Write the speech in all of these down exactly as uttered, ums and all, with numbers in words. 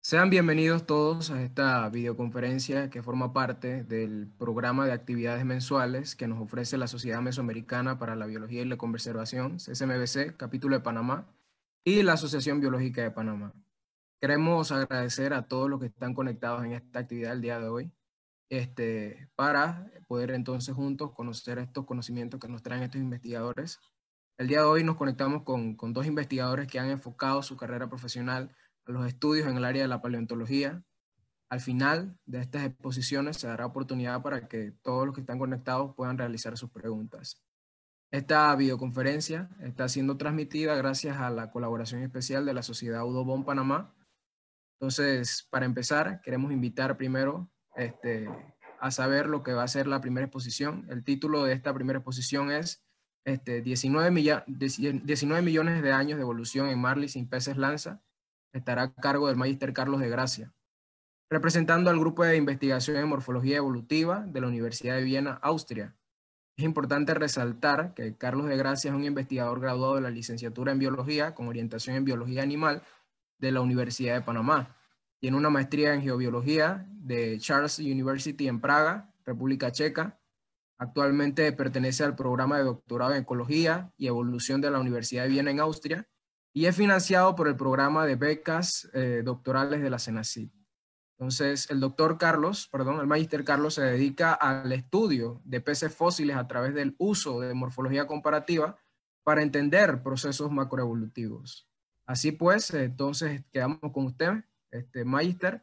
Sean bienvenidos todos a esta videoconferencia que forma parte del programa de actividades mensuales que nos ofrece la Sociedad Mesoamericana para la Biología y la Conservación, C S M B C, capítulo de Panamá, y la Asociación Biológica de Panamá. Queremos agradecer a todos los que están conectados en esta actividad el día de hoy, este, para poder entonces juntos conocer estos conocimientos que nos traen estos investigadores. El día de hoy nos conectamos con, con dos investigadores que han enfocado su carrera profesional a los estudios en el área de la paleontología. Al final de estas exposiciones se dará oportunidad para que todos los que están conectados puedan realizar sus preguntas. Esta videoconferencia está siendo transmitida gracias a la colaboración especial de la Sociedad Audubon Panamá. Entonces, para empezar, queremos invitar primero este, a saber lo que va a ser la primera exposición. El título de esta primera exposición es este, diecinueve, diecinueve millones de años de evolución en marlins sin peces lanza. Estará a cargo del magíster Carlos de Gracia, representando al grupo de investigación en morfología evolutiva de la Universidad de Viena, Austria. Es importante resaltar que Carlos de Gracia es un investigador graduado de la licenciatura en biología con orientación en biología animal de la Universidad de Panamá. Tiene una maestría en geobiología de Charles University en Praga, República Checa. Actualmente pertenece al programa de doctorado en ecología y evolución de la Universidad de Viena en Austria y es financiado por el programa de becas eh, doctorales de la CENACYT. Entonces, el doctor Carlos, perdón, el magíster Carlos se dedica al estudio de peces fósiles a través del uso de morfología comparativa para entender procesos macroevolutivos. Así pues, entonces quedamos con usted, este magíster.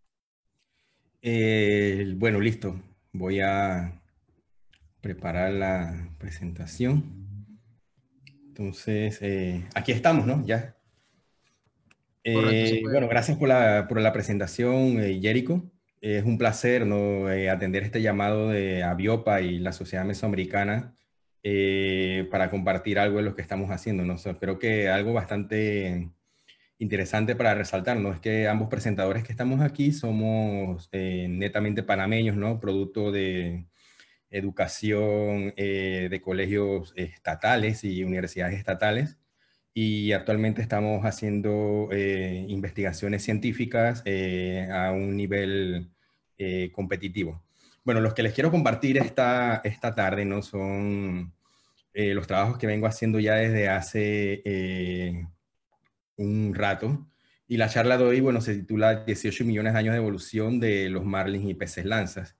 Eh, bueno, listo. Voy a preparar la presentación. Entonces, eh, aquí estamos, ¿no? Ya. Correcto, se Eh, puede. bueno, gracias por la, por la presentación, eh, Jerico. Eh, es un placer, ¿no? Eh, atender este llamado de Aviopa y la Sociedad Mesoamericana eh, para compartir algo de lo que estamos haciendo, ¿no? O sea, creo que algo bastante interesante para resaltar, ¿no? Es que ambos presentadores que estamos aquí somos eh, netamente panameños, ¿no? Producto de educación eh, de colegios estatales y universidades estatales. Y actualmente estamos haciendo eh, investigaciones científicas eh, a un nivel eh, competitivo. Bueno, los que les quiero compartir esta, esta tarde, ¿no? Son eh, los trabajos que vengo haciendo ya desde hace eh, un rato. Y la charla de hoy, bueno, se titula dieciocho millones de años de evolución de los marlins y peces lanzas.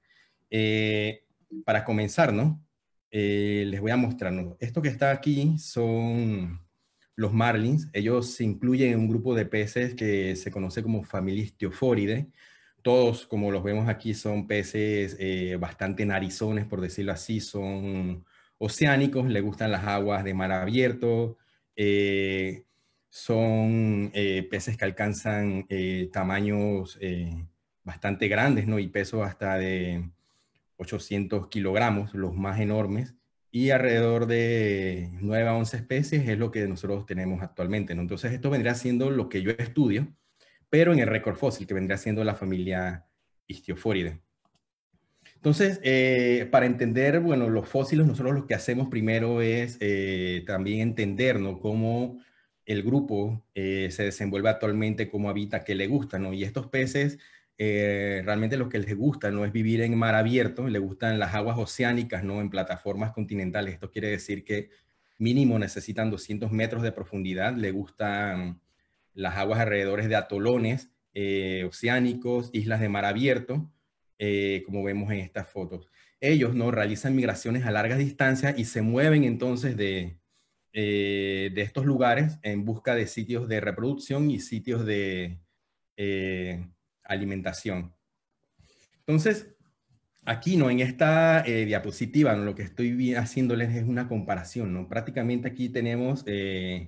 Eh, para comenzar, ¿no? Eh, les voy a mostrar, ¿no? Esto que está aquí son los marlins. Ellos se incluyen en un grupo de peces que se conoce como familia Ichthyophoриdae. Todos, como los vemos aquí, son peces eh, bastante narizones, por decirlo así, son oceánicos, les gustan las aguas de mar abierto, eh, son eh, peces que alcanzan eh, tamaños eh, bastante grandes, ¿no? Y pesos hasta de ochocientos kilogramos, los más enormes, y alrededor de nueve a once especies es lo que nosotros tenemos actualmente, ¿no? Entonces esto vendría siendo lo que yo estudio, pero en el récord fósil, que vendría siendo la familia Ichthyophoриdae. Entonces, eh, para entender, bueno, los fósiles, nosotros lo que hacemos primero es eh, también entender, ¿no? Cómo el grupo eh, se desenvuelve actualmente, cómo habita, qué le gusta, ¿no? Y estos peces, eh, realmente lo que les gusta no es vivir en mar abierto, les gustan las aguas oceánicas, ¿no? En plataformas continentales. Esto quiere decir que mínimo necesitan doscientos metros de profundidad, le gustan las aguas alrededor de atolones eh, oceánicos, islas de mar abierto, eh, como vemos en estas fotos. Ellos no realizan migraciones a largas distancias y se mueven entonces de, eh, de estos lugares en busca de sitios de reproducción y sitios de eh, alimentación. Entonces, aquí, ¿no? En esta eh, diapositiva, ¿no? Lo que estoy haciéndoles es una comparación, ¿no? Prácticamente aquí tenemos eh,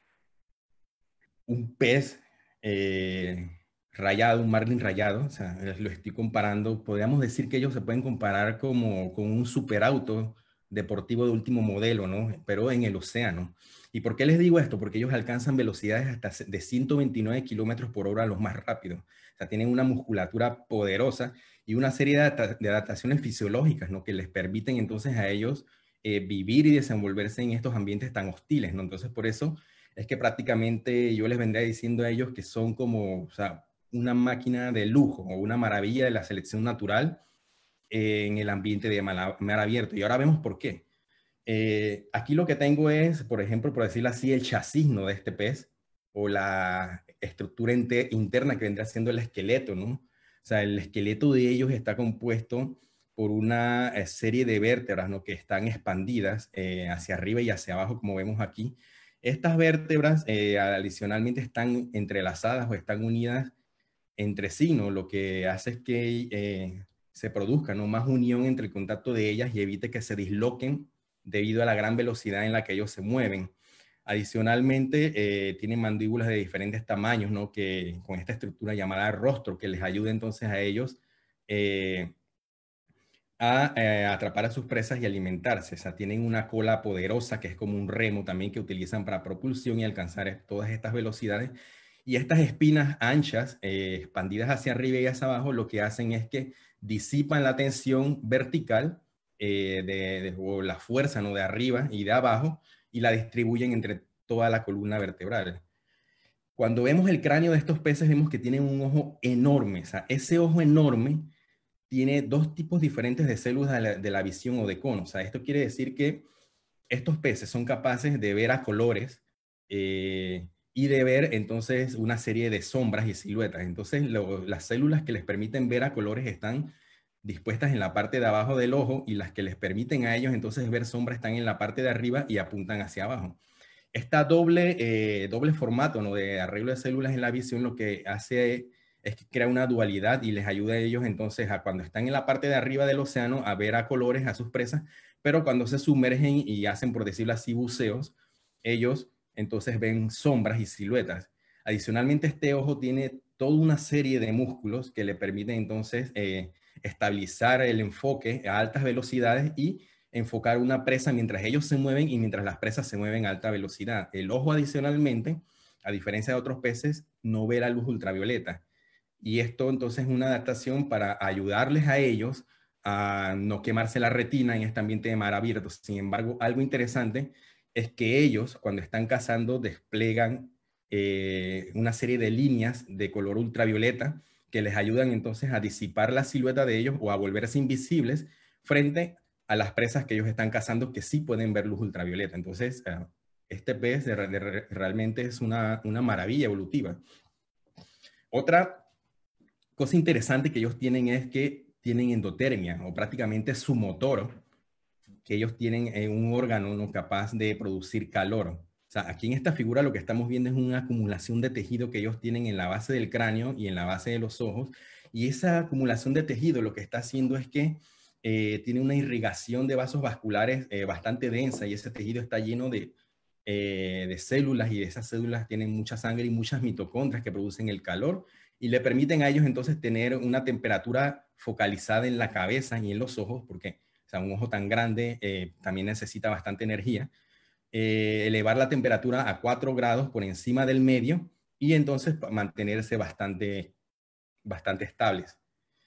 un pez eh, rayado, un marlin rayado, o sea, lo estoy comparando, podríamos decir que ellos se pueden comparar como con un superauto deportivo de último modelo, ¿no? Pero en el océano. ¿Y por qué les digo esto? Porque ellos alcanzan velocidades hasta de ciento veintinueve kilómetros por hora los más rápidos. O sea, tienen una musculatura poderosa y una serie de, de adaptaciones fisiológicas, ¿no? Que les permiten entonces a ellos eh, vivir y desenvolverse en estos ambientes tan hostiles, ¿no? Entonces, por eso es que prácticamente yo les vendría diciendo a ellos que son como, o sea, una máquina de lujo o una maravilla de la selección natural eh, en el ambiente de mar, mar abierto. Y ahora vemos por qué. Eh, aquí lo que tengo es, por ejemplo, por decirlo así, el chasis, ¿no?, de este pez, o la estructura interna que vendrá siendo el esqueleto, ¿no? O sea, el esqueleto de ellos está compuesto por una eh, serie de vértebras, ¿no?, que están expandidas eh, hacia arriba y hacia abajo, como vemos aquí. Estas vértebras eh, adicionalmente están entrelazadas o están unidas entre sí, ¿no? Lo que hace es que eh, se produzca, ¿no?, más unión entre el contacto de ellas y evite que se disloquen debido a la gran velocidad en la que ellos se mueven. Adicionalmente, eh, tienen mandíbulas de diferentes tamaños, ¿no?, que con esta estructura llamada rostro, que les ayuda entonces a ellos eh, a eh, atrapar a sus presas y alimentarse. O sea, tienen una cola poderosa que es como un remo también que utilizan para propulsión y alcanzar todas estas velocidades. Y estas espinas anchas, eh, expandidas hacia arriba y hacia abajo, lo que hacen es que disipan la tensión vertical eh, de, de, o la fuerza, ¿no?, de arriba y de abajo, y la distribuyen entre toda la columna vertebral. Cuando vemos el cráneo de estos peces, vemos que tienen un ojo enorme. O sea, ese ojo enorme tiene dos tipos diferentes de células de la, de la visión o de cono. O sea, esto quiere decir que estos peces son capaces de ver a colores eh, y de ver entonces una serie de sombras y siluetas. Entonces, lo, las células que les permiten ver a colores están dispuestas en la parte de abajo del ojo, y las que les permiten a ellos entonces ver sombras están en la parte de arriba y apuntan hacia abajo. Esta doble, eh, doble formato, ¿no?, de arreglo de células en la visión lo que hace es que crea una dualidad y les ayuda a ellos entonces a, cuando están en la parte de arriba del océano, a ver a colores a sus presas, pero cuando se sumergen y hacen, por decirlo así, buceos, ellos entonces ven sombras y siluetas. Adicionalmente, este ojo tiene toda una serie de músculos que le permiten entonces eh, estabilizar el enfoque a altas velocidades y enfocar una presa mientras ellos se mueven y mientras las presas se mueven a alta velocidad. El ojo, adicionalmente, a diferencia de otros peces, no ve la luz ultravioleta. Y esto entonces es una adaptación para ayudarles a ellos a no quemarse la retina en este ambiente de mar abierto. Sin embargo, algo interesante es que ellos, cuando están cazando, desplegan eh, una serie de líneas de color ultravioleta que les ayudan entonces a disipar la silueta de ellos o a volverse invisibles frente a las presas que ellos están cazando, que sí pueden ver luz ultravioleta. Entonces, uh, este pez de, de, de, realmente es una, una maravilla evolutiva. Otra cosa interesante que ellos tienen es que tienen endotermia, o prácticamente su motor, que ellos tienen eh, un órgano, ¿no?, capaz de producir calor. O sea, aquí en esta figura lo que estamos viendo es una acumulación de tejido que ellos tienen en la base del cráneo y en la base de los ojos, y esa acumulación de tejido lo que está haciendo es que eh, tiene una irrigación de vasos vasculares eh, bastante densa, y ese tejido está lleno de, eh, de células, y esas células tienen mucha sangre y muchas mitocondrias que producen el calor, y le permiten a ellos entonces tener una temperatura focalizada en la cabeza y en los ojos, porque o sea, un ojo tan grande eh, también necesita bastante energía, eh, elevar la temperatura a cuatro grados por encima del medio, y entonces mantenerse bastante, bastante estables.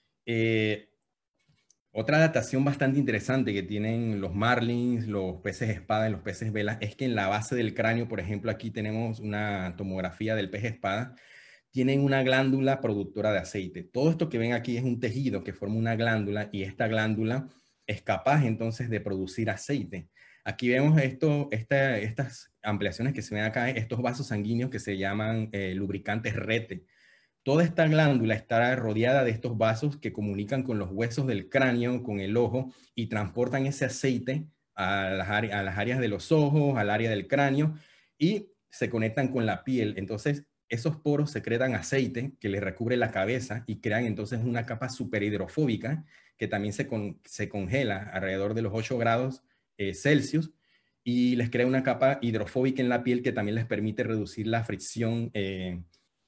Eh, otra adaptación bastante interesante que tienen los marlins, los peces espada y los peces vela es que en la base del cráneo, por ejemplo, aquí tenemos una tomografía del pez espada, tienen una glándula productora de aceite. Todo esto que ven aquí es un tejido que forma una glándula, y esta glándula es capaz entonces de producir aceite. Aquí vemos esto, esta, estas ampliaciones que se ven acá, estos vasos sanguíneos que se llaman eh, lubricantes rete. Toda esta glándula está rodeada de estos vasos que comunican con los huesos del cráneo, con el ojo, y transportan ese aceite a las, a las áreas de los ojos, al área del cráneo, y se conectan con la piel. Entonces, esos poros secretan aceite que les recubre la cabeza y crean entonces una capa superhidrofóbica que también se, con, se congela alrededor de los ocho grados eh, Celsius, y les crea una capa hidrofóbica en la piel que también les permite reducir la fricción eh,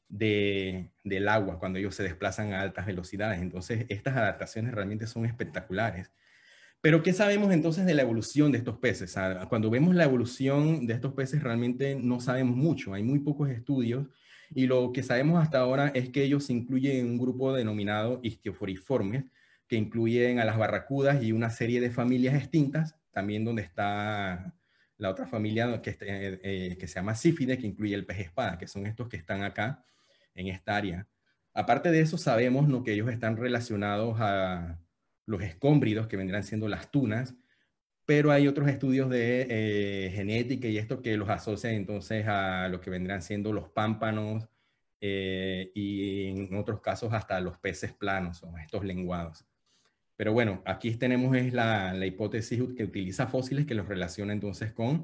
de, del agua cuando ellos se desplazan a altas velocidades. Entonces, estas adaptaciones realmente son espectaculares. Pero, ¿qué sabemos entonces de la evolución de estos peces? Cuando vemos la evolución de estos peces, realmente no sabemos mucho. Hay muy pocos estudios, y lo que sabemos hasta ahora es que ellos se incluyen en un grupo denominado Isquioforiformes, que incluyen a las barracudas y una serie de familias extintas, también donde está la otra familia que, eh, eh, que se llama Sífide, que incluye el pez espada, que son estos que están acá en esta área. Aparte de eso, sabemos, ¿no?, que ellos están relacionados a los escómbridos, que vendrán siendo las tunas, pero hay otros estudios de eh, genética y esto que los asocian entonces a lo que vendrán siendo los pámpanos eh, y en otros casos hasta los peces planos o estos lenguados. Pero bueno, aquí tenemos es la, la hipótesis que utiliza fósiles que los relaciona entonces con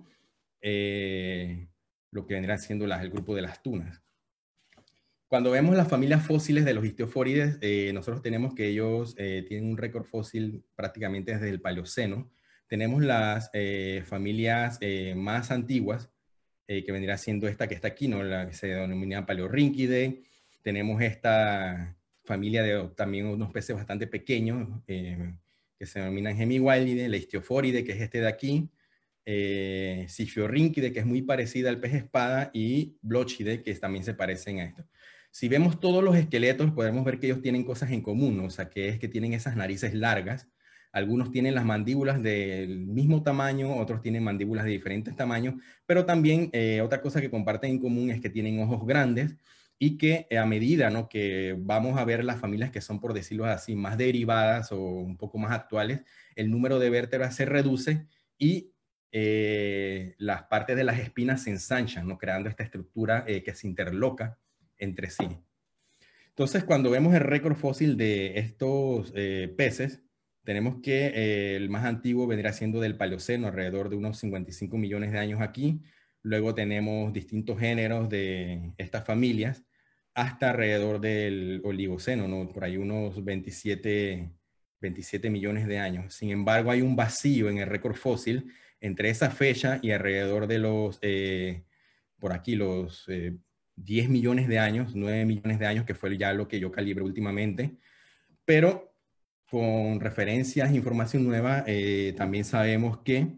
eh, lo que vendrán siendo las, el grupo de las tunas. Cuando vemos las familias fósiles de los istiofórides, eh, nosotros tenemos que ellos eh, tienen un récord fósil prácticamente desde el Paleoceno. Tenemos las eh, familias eh, más antiguas, eh, que vendría siendo esta que está aquí, ¿no?, la que se denomina Paleorhynchidae. Tenemos esta familia de también unos peces bastante pequeños, eh, que se denominan Hemiwilidae, la Istiofóride, que es este de aquí, eh, Siphyorhynchidae, que es muy parecida al pez espada, y Blochidae, que también se parecen a esto. Si vemos todos los esqueletos, podemos ver que ellos tienen cosas en común, ¿no? O sea, que es que tienen esas narices largas. Algunos tienen las mandíbulas del mismo tamaño, otros tienen mandíbulas de diferentes tamaños, pero también eh, otra cosa que comparten en común es que tienen ojos grandes y que eh, a medida, ¿no?, que vamos a ver las familias que son, por decirlo así, más derivadas o un poco más actuales, el número de vértebras se reduce y eh, las partes de las espinas se ensanchan, ¿no?, creando esta estructura eh, que se interloca entre sí. Entonces, cuando vemos el récord fósil de estos eh, peces, tenemos que eh, el más antiguo vendrá siendo del Paleoceno, alrededor de unos cincuenta y cinco millones de años aquí. Luego tenemos distintos géneros de estas familias hasta alrededor del Oligoceno, ¿no?, por ahí unos veintisiete, veintisiete millones de años. Sin embargo, hay un vacío en el récord fósil entre esa fecha y alrededor de los, eh, por aquí, los eh, diez millones de años, nueve millones de años, que fue ya lo que yo calibré últimamente. Pero con referencias, información nueva, eh, también sabemos que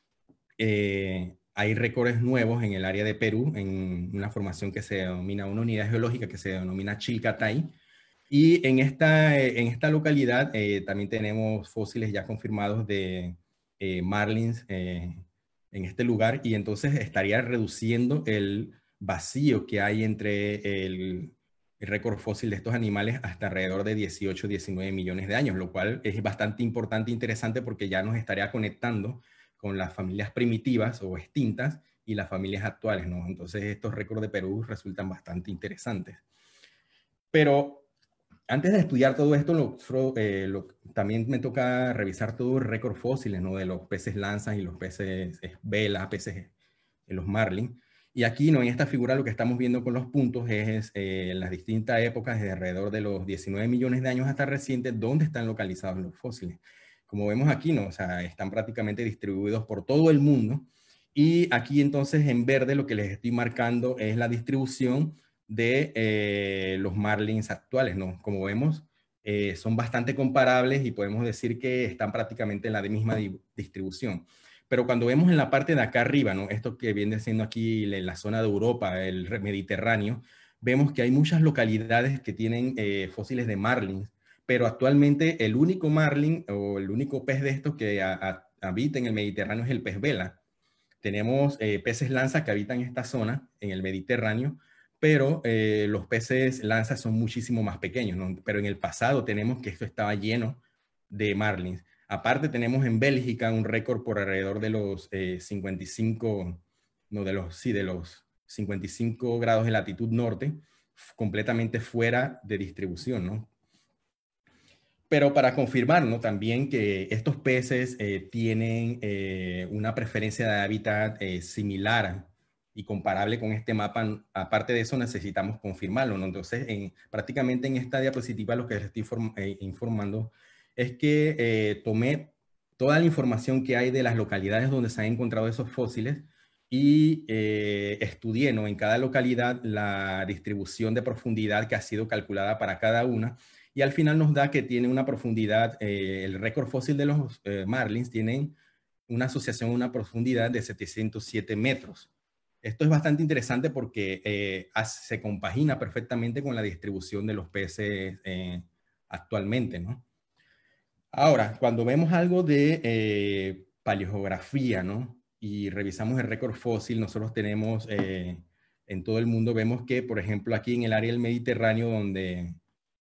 eh, hay récords nuevos en el área de Perú, en una formación que se denomina, una unidad geológica que se denomina Chilcatay. Y en esta, en esta localidad eh, también tenemos fósiles ya confirmados de eh, marlins eh, en este lugar, y entonces estaría reduciendo el vacío que hay entre el, el récord fósil de estos animales hasta alrededor de dieciocho, diecinueve millones de años, lo cual es bastante importante e interesante porque ya nos estaría conectando con las familias primitivas o extintas y las familias actuales, ¿no? Entonces estos récords de Perú resultan bastante interesantes. Pero antes de estudiar todo esto, lo, eh, lo, también me toca revisar todo el récord fósiles, ¿no?, de los peces lanzas y los peces vela, peces, eh, los marlin. Y aquí, ¿no?, en esta figura lo que estamos viendo con los puntos es eh, las distintas épocas, desde alrededor de los diecinueve millones de años hasta recientes, dónde están localizados los fósiles. Como vemos aquí, ¿no?, o sea, están prácticamente distribuidos por todo el mundo. Y aquí entonces en verde lo que les estoy marcando es la distribución de eh, los marlins actuales, ¿no? Como vemos, eh, son bastante comparables y podemos decir que están prácticamente en la misma di distribución. Pero cuando vemos en la parte de acá arriba, ¿no?, esto que viene siendo aquí en la zona de Europa, el Mediterráneo, vemos que hay muchas localidades que tienen eh, fósiles de marlins, pero actualmente el único marlin o el único pez de estos que a, a, habita en el Mediterráneo es el pez vela. Tenemos eh, peces lanza que habitan esta zona, en el Mediterráneo, pero eh, los peces lanza son muchísimo más pequeños, ¿no? Pero en el pasado tenemos que esto estaba lleno de marlins. Aparte tenemos en Bélgica un récord por alrededor de los eh, cincuenta y cinco, no, de los, sí, de los cincuenta y cinco grados de latitud norte, completamente fuera de distribución, ¿no? Pero para confirmar, ¿no?, también que estos peces eh, tienen eh, una preferencia de hábitat eh, similar y comparable con este mapa. Aparte de eso, necesitamos confirmarlo, ¿no? Entonces, en, prácticamente en esta diapositiva lo que les estoy inform eh, informando es que eh, tomé toda la información que hay de las localidades donde se han encontrado esos fósiles y eh, estudié, ¿no?, en cada localidad la distribución de profundidad que ha sido calculada para cada una. Y al final nos da que tiene una profundidad, eh, el récord fósil de los eh, marlins tienen una asociación a una profundidad de setecientos siete metros. Esto es bastante interesante porque eh, se compagina perfectamente con la distribución de los peces eh, actualmente, ¿no? Ahora, cuando vemos algo de eh, paleogeografía, ¿no?, y revisamos el récord fósil, nosotros tenemos eh, en todo el mundo, vemos que, por ejemplo, aquí en el área del Mediterráneo, donde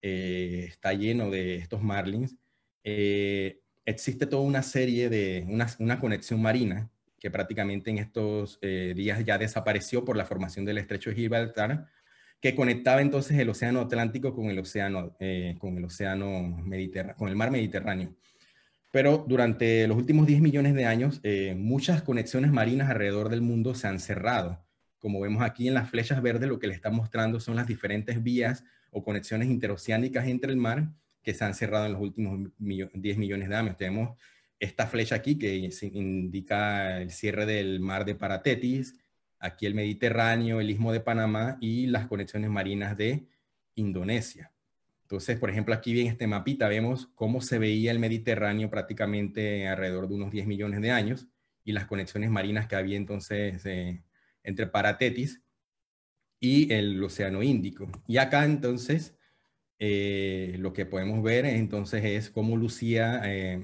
eh, está lleno de estos marlins, eh, existe toda una serie de, una, una conexión marina que prácticamente en estos eh, días ya desapareció por la formación del estrecho de Gibraltar, que conectaba entonces el océano Atlántico con el océano, eh, con el océano Mediterráneo, con el mar Mediterráneo. Pero durante los últimos diez millones de años, eh, muchas conexiones marinas alrededor del mundo se han cerrado. Como vemos aquí en las flechas verdes, lo que le está mostrando son las diferentes vías o conexiones interoceánicas entre el mar que se han cerrado en los últimos diez millones de años. Tenemos esta flecha aquí que indica el cierre del mar de Paratetis, aquí el Mediterráneo, el Istmo de Panamá y las conexiones marinas de Indonesia. Entonces, por ejemplo, aquí en este mapita vemos cómo se veía el Mediterráneo prácticamente alrededor de unos diez millones de años y las conexiones marinas que había entonces eh, entre Paratetis y el Océano Índico. Y acá entonces eh, lo que podemos ver entonces es cómo lucía eh,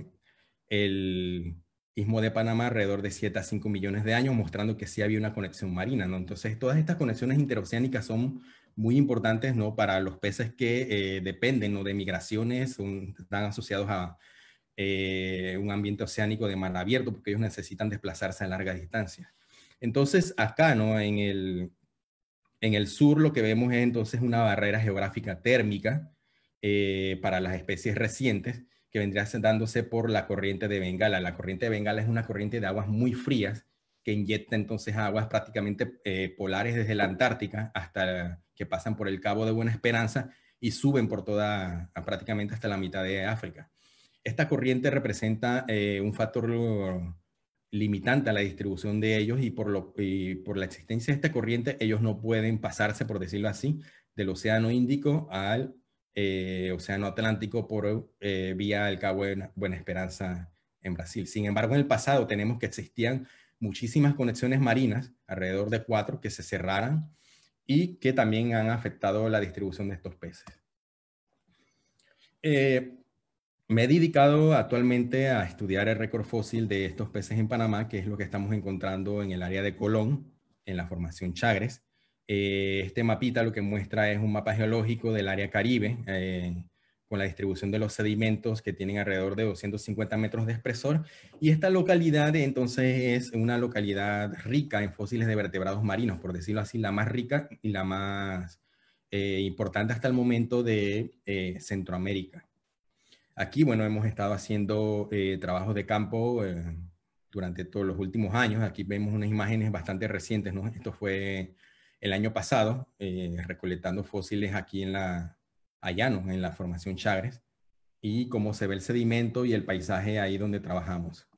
el Istmo de Panamá alrededor de siete a cinco millones de años, mostrando que sí había una conexión marina, ¿no? Entonces, todas estas conexiones interoceánicas son muy importantes, ¿no? Para los peces que eh, dependen, ¿no? De migraciones, son, están asociados a eh, un ambiente oceánico de mar abierto, porque ellos necesitan desplazarse a largas distancias. Entonces, acá, ¿no? En el, en el sur lo que vemos es entonces una barrera geográfica térmica eh, para las especies recientes, que vendría dándose por la corriente de Bengala. La corriente de Bengala es una corriente de aguas muy frías que inyecta entonces aguas prácticamente eh, polares desde la Antártica hasta que pasan por el Cabo de Buena Esperanza y suben por toda, prácticamente hasta la mitad de África. Esta corriente representa eh, un factor limitante a la distribución de ellos y por, lo, y por la existencia de esta corriente ellos no pueden pasarse, por decirlo así, del Océano Índico al eh, Océano Atlántico por eh, vía el Cabo de Buena Esperanza en Brasil. Sin embargo, en el pasado tenemos que existían muchísimas conexiones marinas, alrededor de cuatro, que se cerraran y que también han afectado la distribución de estos peces. Eh, Me he dedicado actualmente a estudiar el récord fósil de estos peces en Panamá, que es lo que estamos encontrando en el área de Colón, en la formación Chagres. Eh, este mapita lo que muestra es un mapa geológico del área Caribe, eh, con la distribución de los sedimentos que tienen alrededor de doscientos cincuenta metros de espesor. Y esta localidad entonces es una localidad rica en fósiles de vertebrados marinos, por decirlo así, la más rica y la más eh, importante hasta el momento de eh, Centroamérica. Aquí, bueno, hemos estado haciendo eh, trabajos de campo eh, durante todos los últimos años. Aquí vemos unas imágenes bastante recientes, ¿no? Esto fue el año pasado, eh, recolectando fósiles aquí en la, allá, ¿no? En la formación Chagres, y cómo se ve el sedimento y el paisaje ahí donde trabajamos.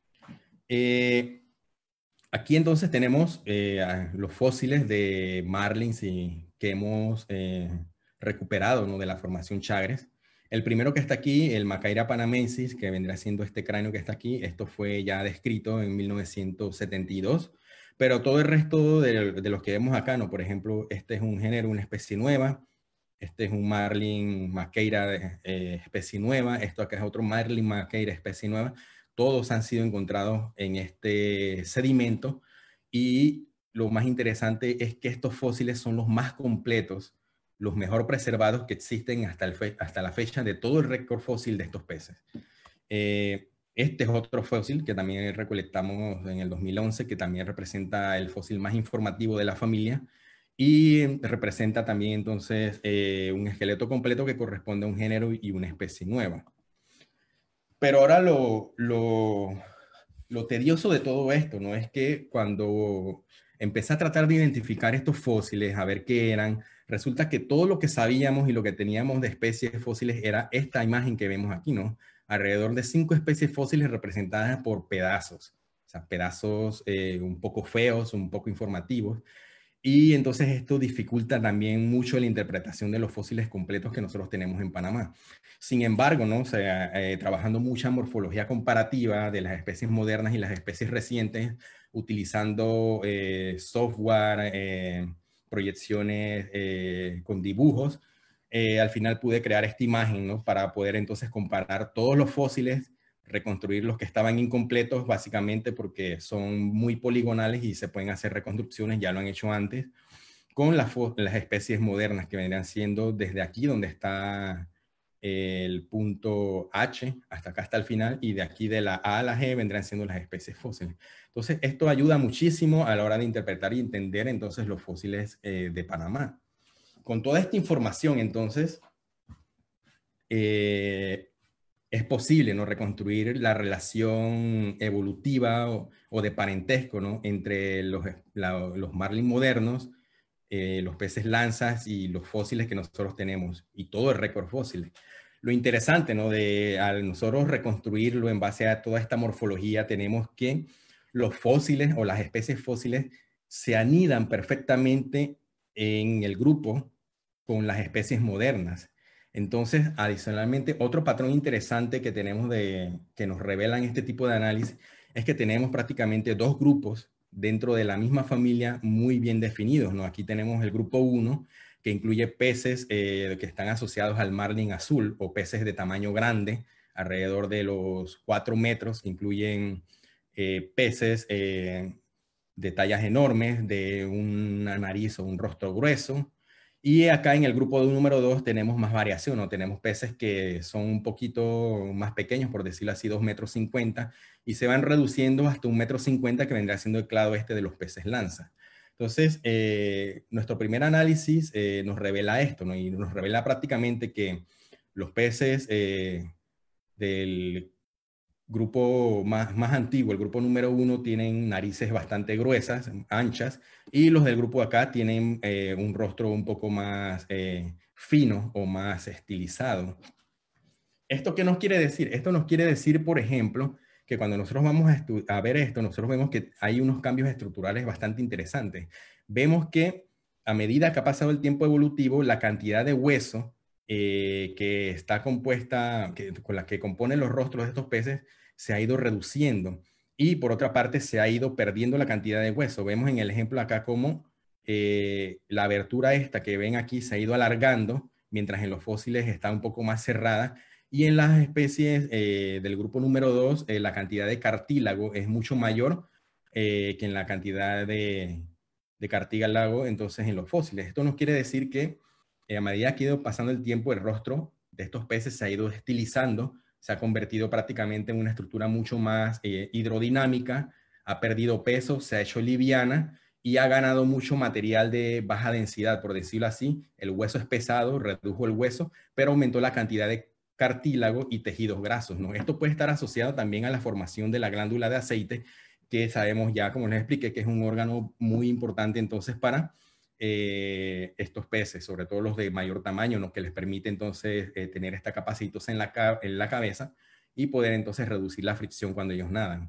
Eh, aquí entonces tenemos eh, los fósiles de marlins y, que hemos eh, recuperado, ¿no? De la formación Chagres. El primero que está aquí, el Macaira panamensis, que vendrá siendo este cráneo que está aquí, esto fue ya descrito en mil novecientos setenta y dos, pero todo el resto de, de los que vemos acá, ¿no? Por ejemplo, este es un género, una especie nueva, este es un marlin Macaira eh, especie nueva, esto acá es otro marlin Macaira especie nueva, todos han sido encontrados en este sedimento y lo más interesante es que estos fósiles son los más completos, los mejor preservados que existen hasta, el fe, hasta la fecha de todo el récord fósil de estos peces. Eh, este es otro fósil que también recolectamos en el dos mil once, que también representa el fósil más informativo de la familia y representa también entonces eh, un esqueleto completo que corresponde a un género y una especie nueva. Pero ahora lo, lo, lo tedioso de todo esto, ¿no? Es que cuando empecé a tratar de identificar estos fósiles, a ver qué eran, resulta que todo lo que sabíamos y lo que teníamos de especies fósiles era esta imagen que vemos aquí, ¿no? Alrededor de cinco especies fósiles representadas por pedazos, o sea, pedazos eh, un poco feos, un poco informativos. Y entonces esto dificulta también mucho la interpretación de los fósiles completos que nosotros tenemos en Panamá. Sin embargo, ¿no? O sea, eh, trabajando mucha morfología comparativa de las especies modernas y las especies recientes, utilizando eh, software, eh, proyecciones eh, con dibujos, eh, al final pude crear esta imagen, ¿no? Para poder entonces comparar todos los fósiles, reconstruir los que estaban incompletos, básicamente porque son muy poligonales y se pueden hacer reconstrucciones, ya lo han hecho antes, con las, las especies modernas que vendrían siendo desde aquí donde está el punto H, hasta acá hasta el final, y de aquí de la A a la G vendrán siendo las especies fósiles. Entonces, esto ayuda muchísimo a la hora de interpretar y entender entonces los fósiles eh, de Panamá. Con toda esta información, entonces, eh, es posible, ¿no?, reconstruir la relación evolutiva o, o de parentesco, ¿no?, entre los, la, los marlin modernos, eh, los peces lanzas y los fósiles que nosotros tenemos, y todo el récord fósil. Lo interesante, ¿no?, de al nosotros reconstruirlo en base a toda esta morfología, tenemos que los fósiles o las especies fósiles se anidan perfectamente en el grupo con las especies modernas. Entonces, adicionalmente, otro patrón interesante que tenemos de, que nos revelan este tipo de análisis es que tenemos prácticamente dos grupos dentro de la misma familia muy bien definidos, ¿no? Aquí tenemos el grupo uno, que incluye peces eh, que están asociados al marlin azul o peces de tamaño grande, alrededor de los cuatro metros, que incluyen eh, peces eh, de tallas enormes, de una nariz o un rostro grueso. Y acá en el grupo número dos tenemos más variación, ¿no? Tenemos peces que son un poquito más pequeños, por decirlo así, dos metros cincuenta, y se van reduciendo hasta un metro cincuenta, que vendrá siendo el clado este de los peces lanza. Entonces, eh, nuestro primer análisis eh, nos revela esto, ¿no? Y nos revela prácticamente que los peces eh, del grupo más, más antiguo, el grupo número uno, tienen narices bastante gruesas, anchas, y los del grupo de acá tienen eh, un rostro un poco más eh, fino o más estilizado. ¿Esto qué nos quiere decir? Esto nos quiere decir, por ejemplo, que cuando nosotros vamos a, a ver esto, nosotros vemos que hay unos cambios estructurales bastante interesantes. Vemos que a medida que ha pasado el tiempo evolutivo, la cantidad de hueso eh, que está compuesta, que, con la que componen los rostros de estos peces, se ha ido reduciendo. Y por otra parte, se ha ido perdiendo la cantidad de hueso. Vemos en el ejemplo acá cómo eh, la abertura esta que ven aquí se ha ido alargando, mientras en los fósiles está un poco más cerrada. Y en las especies eh, del grupo número dos, eh, la cantidad de cartílago es mucho mayor eh, que en la cantidad de, de cartílago entonces en los fósiles. Esto nos quiere decir que eh, a medida que ha ido pasando el tiempo, el rostro de estos peces se ha ido estilizando, se ha convertido prácticamente en una estructura mucho más eh, hidrodinámica, ha perdido peso, se ha hecho liviana y ha ganado mucho material de baja densidad, por decirlo así. El hueso es pesado, redujo el hueso, pero aumentó la cantidad de cartílago y tejidos grasos, ¿no? Esto puede estar asociado también a la formación de la glándula de aceite, que sabemos ya, como les expliqué, que es un órgano muy importante entonces para eh, estos peces, sobre todo los de mayor tamaño, ¿no?, que les permite entonces eh, tener esta capacitos en la, en la cabeza y poder entonces reducir la fricción cuando ellos nadan.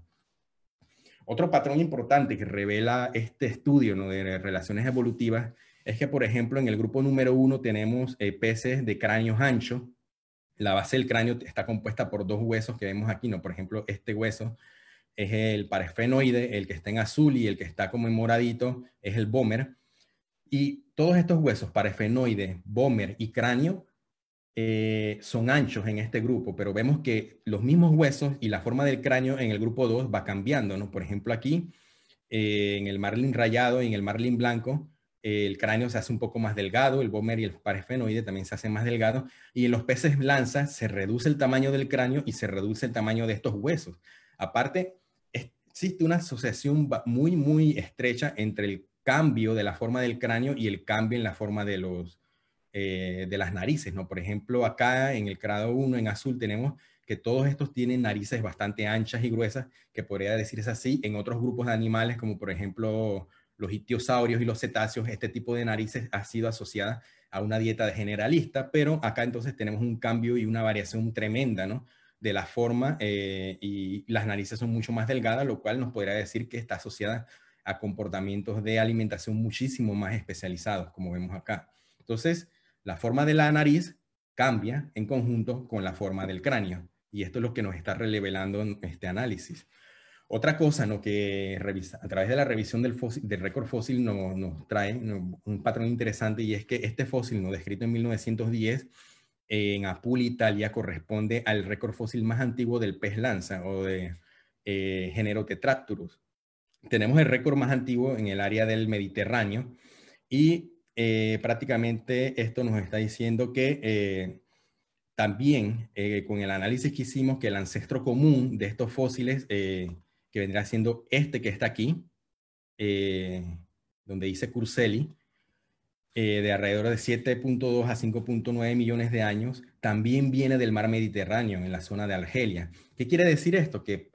Otro patrón importante que revela este estudio, ¿no?, de relaciones evolutivas es que, por ejemplo, en el grupo número uno tenemos eh, peces de cráneos anchos. La base del cráneo está compuesta por dos huesos que vemos aquí, ¿no? Por ejemplo, este hueso es el parafenoide, el que está en azul, y el que está como en moradito es el vómer. Y todos estos huesos, parafenoide, vómer y cráneo, eh, son anchos en este grupo, pero vemos que los mismos huesos y la forma del cráneo en el grupo dos va cambiando, ¿no? Por ejemplo, aquí, eh, en el marlin rayado y en el marlin blanco, eh, el cráneo se hace un poco más delgado, el vómer y el parafenoide también se hacen más delgados, y en los peces lanza se reduce el tamaño del cráneo y se reduce el tamaño de estos huesos. Aparte, existe una asociación muy, muy estrecha entre el cambio de la forma del cráneo y el cambio en la forma de los Eh, de las narices, ¿no? Por ejemplo, acá en el grado uno, en azul, tenemos que todos estos tienen narices bastante anchas y gruesas, que podría decirse así. En otros grupos de animales, como por ejemplo los ictiosaurios y los cetáceos, este tipo de narices ha sido asociada a una dieta generalista, pero acá entonces tenemos un cambio y una variación tremenda, ¿no?, de la forma, eh, y las narices son mucho más delgadas, lo cual nos podría decir que está asociada a comportamientos de alimentación muchísimo más especializados, como vemos acá. Entonces, la forma de la nariz cambia en conjunto con la forma del cráneo, y esto es lo que nos está revelando en este análisis. Otra cosa, ¿no?, que revisa, a través de la revisión del, fósil, del récord fósil no, nos trae, ¿no?, un patrón interesante, y es que este fósil, ¿no?, descrito en mil novecientos diez en Apuli, Italia, corresponde al récord fósil más antiguo del pez lanza o de eh, género Tetrapterus. Tenemos el récord más antiguo en el área del Mediterráneo, y eh, prácticamente esto nos está diciendo que eh, también eh, con el análisis que hicimos, que el ancestro común de estos fósiles, eh, que vendrá siendo este que está aquí, eh, donde dice Curseli, eh, de alrededor de siete punto dos a cinco punto nueve millones de años, también viene del mar Mediterráneo, en la zona de Argelia. ¿Qué quiere decir esto? Que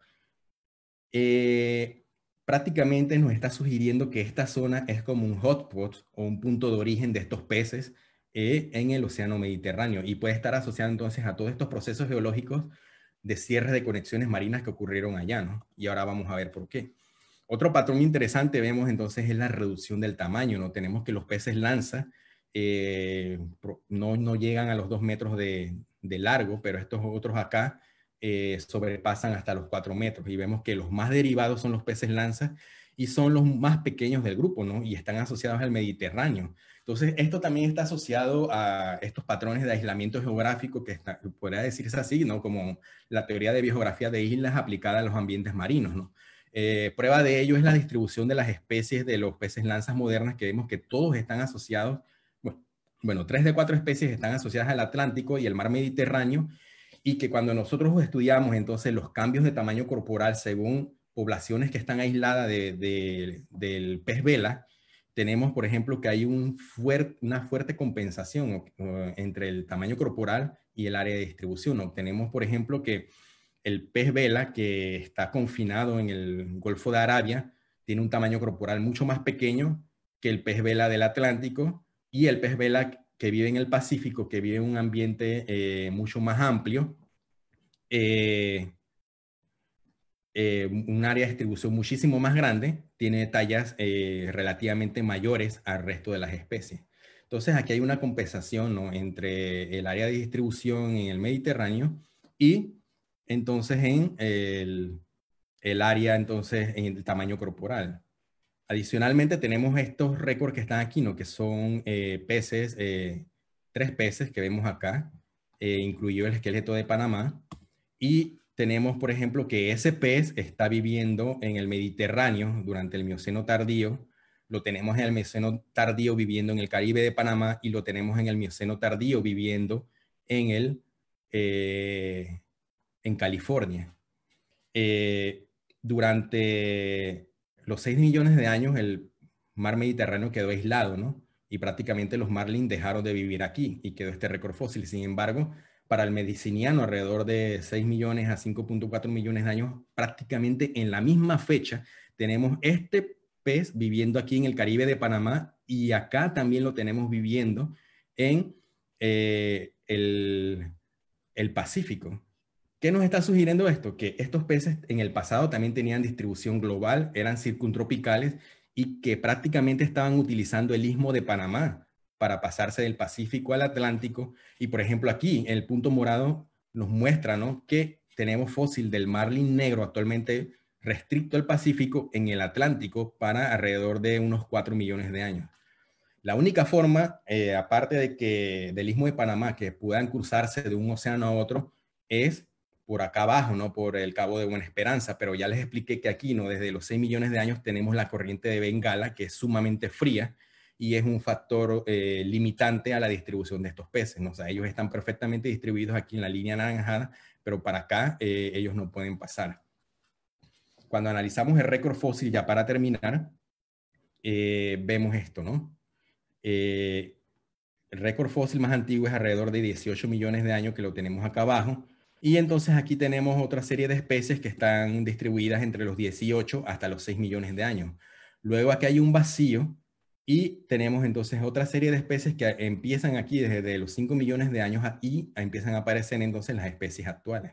eh, prácticamente nos está sugiriendo que esta zona es como un hotspot o un punto de origen de estos peces eh, en el océano Mediterráneo y puede estar asociado entonces a todos estos procesos geológicos de cierre de conexiones marinas que ocurrieron allá, ¿no? Y ahora vamos a ver por qué. Otro patrón interesante vemos entonces es la reducción del tamaño, ¿no? Tenemos que los peces lanza eh, no, no llegan a los dos metros de, de largo, pero estos otros acá eh, sobrepasan hasta los cuatro metros y vemos que los más derivados son los peces lanza y son los más pequeños del grupo, ¿no? Y están asociados al Mediterráneo. Entonces, esto también está asociado a estos patrones de aislamiento geográfico que está, podría decirse así, ¿no? Como la teoría de biogeografía de islas aplicada a los ambientes marinos, ¿no? Eh, prueba de ello es la distribución de las especies de los peces lanzas modernas, que vemos que todos están asociados, bueno, bueno, tres de cuatro especies están asociadas al Atlántico y el mar Mediterráneo, y que cuando nosotros estudiamos entonces los cambios de tamaño corporal según poblaciones que están aisladas de, de, del pez vela, tenemos, por ejemplo, que hay un fuer, una fuerte compensación uh, entre el tamaño corporal y el área de distribución. Obtenemos, por ejemplo, que el pez vela, que está confinado en el Golfo de Arabia, tiene un tamaño corporal mucho más pequeño que el pez vela del Atlántico, y el pez vela que vive en el Pacífico, que vive en un ambiente eh, mucho más amplio, eh, eh, un área de distribución muchísimo más grande, tiene tallas eh, relativamente mayores al resto de las especies. Entonces aquí hay una compensación, ¿no?, entre el área de distribución en el Mediterráneo y entonces en el, el área, entonces en el tamaño corporal. Adicionalmente tenemos estos récords que están aquí, ¿no?, que son eh, peces, eh, tres peces que vemos acá, eh, incluido el esqueleto de Panamá, y tenemos, por ejemplo, que ese pez está viviendo en el Mediterráneo durante el Mioceno tardío, lo tenemos en el Mioceno tardío viviendo en el Caribe de Panamá y lo tenemos en el Mioceno tardío viviendo en, el, eh, en California. Eh, durante los seis millones de años el mar Mediterráneo quedó aislado, ¿no? Y prácticamente los marlins dejaron de vivir aquí y quedó este récord fósil. Sin embargo, para el mediciniano, alrededor de seis millones a cinco punto cuatro millones de años, prácticamente en la misma fecha, tenemos este pez viviendo aquí en el Caribe de Panamá y acá también lo tenemos viviendo en eh, el, el Pacífico. ¿Qué nos está sugiriendo esto? Que estos peces en el pasado también tenían distribución global, eran circuntropicales y que prácticamente estaban utilizando el istmo de Panamá para pasarse del Pacífico al Atlántico. Y por ejemplo aquí, el punto morado nos muestra, ¿no?, que tenemos fósil del marlin negro actualmente restricto al Pacífico en el Atlántico para alrededor de unos cuatro millones de años. La única forma, eh, aparte de que del istmo de Panamá, que puedan cruzarse de un océano a otro, es por acá abajo, ¿no?, por el Cabo de Buena Esperanza, pero ya les expliqué que aquí, ¿no?, desde los seis millones de años tenemos la corriente de Bengala, que es sumamente fría y es un factor eh, limitante a la distribución de estos peces, ¿no? O sea, ellos están perfectamente distribuidos aquí en la línea anaranjada, pero para acá eh, ellos no pueden pasar. Cuando analizamos el récord fósil, ya para terminar, eh, vemos esto, ¿no? Eh, el récord fósil más antiguo es alrededor de dieciocho millones de años, que lo tenemos acá abajo. Y entonces aquí tenemos otra serie de especies que están distribuidas entre los dieciocho hasta los seis millones de años. Luego aquí hay un vacío y tenemos entonces otra serie de especies que empiezan aquí desde los cinco millones de años y empiezan a aparecer entonces las especies actuales.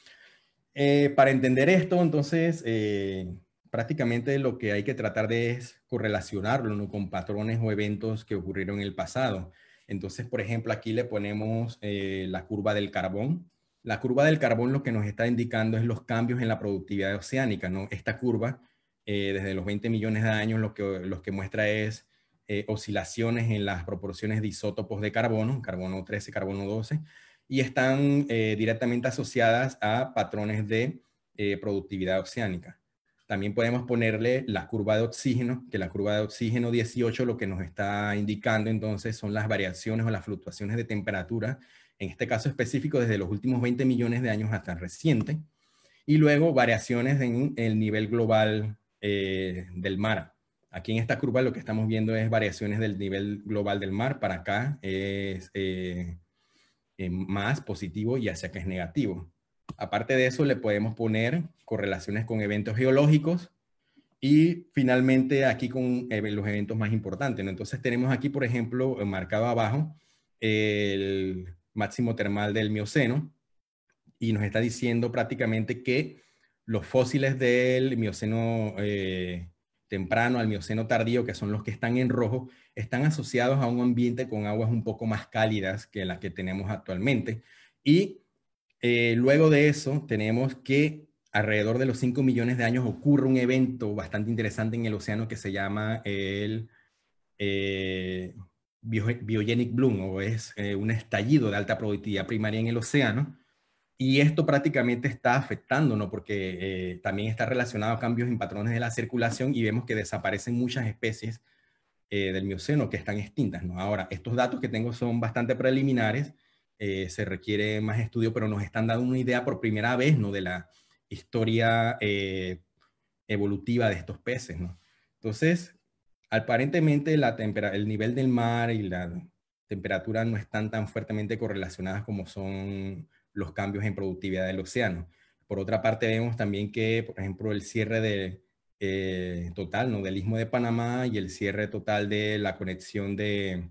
Eh, para entender esto, entonces, eh, prácticamente lo que hay que tratar de es correlacionarlo, ¿no?, con patrones o eventos que ocurrieron en el pasado. Entonces, por ejemplo, aquí le ponemos eh, la curva del carbón. La curva del carbón lo que nos está indicando es los cambios en la productividad oceánica, ¿no? Esta curva, eh, desde los veinte millones de años, lo que, lo que muestra es eh, oscilaciones en las proporciones de isótopos de carbono, carbono trece, carbono doce, y están eh, directamente asociadas a patrones de eh, productividad oceánica. También podemos ponerle la curva de oxígeno, que la curva de oxígeno dieciocho lo que nos está indicando entonces son las variaciones o las fluctuaciones de temperatura, en este caso específico desde los últimos veinte millones de años hasta el reciente, y luego variaciones en el nivel global eh, del mar. Aquí en esta curva lo que estamos viendo es variaciones del nivel global del mar, para acá es eh, eh, más positivo y hacia acá es negativo. Aparte de eso, le podemos poner correlaciones con eventos geológicos y finalmente aquí con eh, los eventos más importantes, ¿no? Entonces tenemos aquí, por ejemplo, marcado abajo el máximo termal del Mioceno y nos está diciendo prácticamente que los fósiles del Mioceno eh, temprano al Mioceno tardío, que son los que están en rojo, están asociados a un ambiente con aguas un poco más cálidas que las que tenemos actualmente. Y eh, luego de eso, tenemos que alrededor de los cinco millones de años ocurre un evento bastante interesante en el océano que se llama el eh, biogenic bloom, o es eh, un estallido de alta productividad primaria en el océano. Y esto prácticamente está afectando, ¿no? Porque eh, también está relacionado a cambios en patrones de la circulación y vemos que desaparecen muchas especies eh, del Mioceno que están extintas, ¿no? Ahora, estos datos que tengo son bastante preliminares, eh, se requiere más estudio, pero nos están dando una idea por primera vez, ¿no? De la historia eh, evolutiva de estos peces, ¿no? Entonces, aparentemente la el nivel del mar y la temperatura no están tan fuertemente correlacionadas como son los cambios en productividad del océano. Por otra parte, vemos también que, por ejemplo, el cierre de, eh, total, ¿no? Del Istmo de Panamá y el cierre total de la conexión de,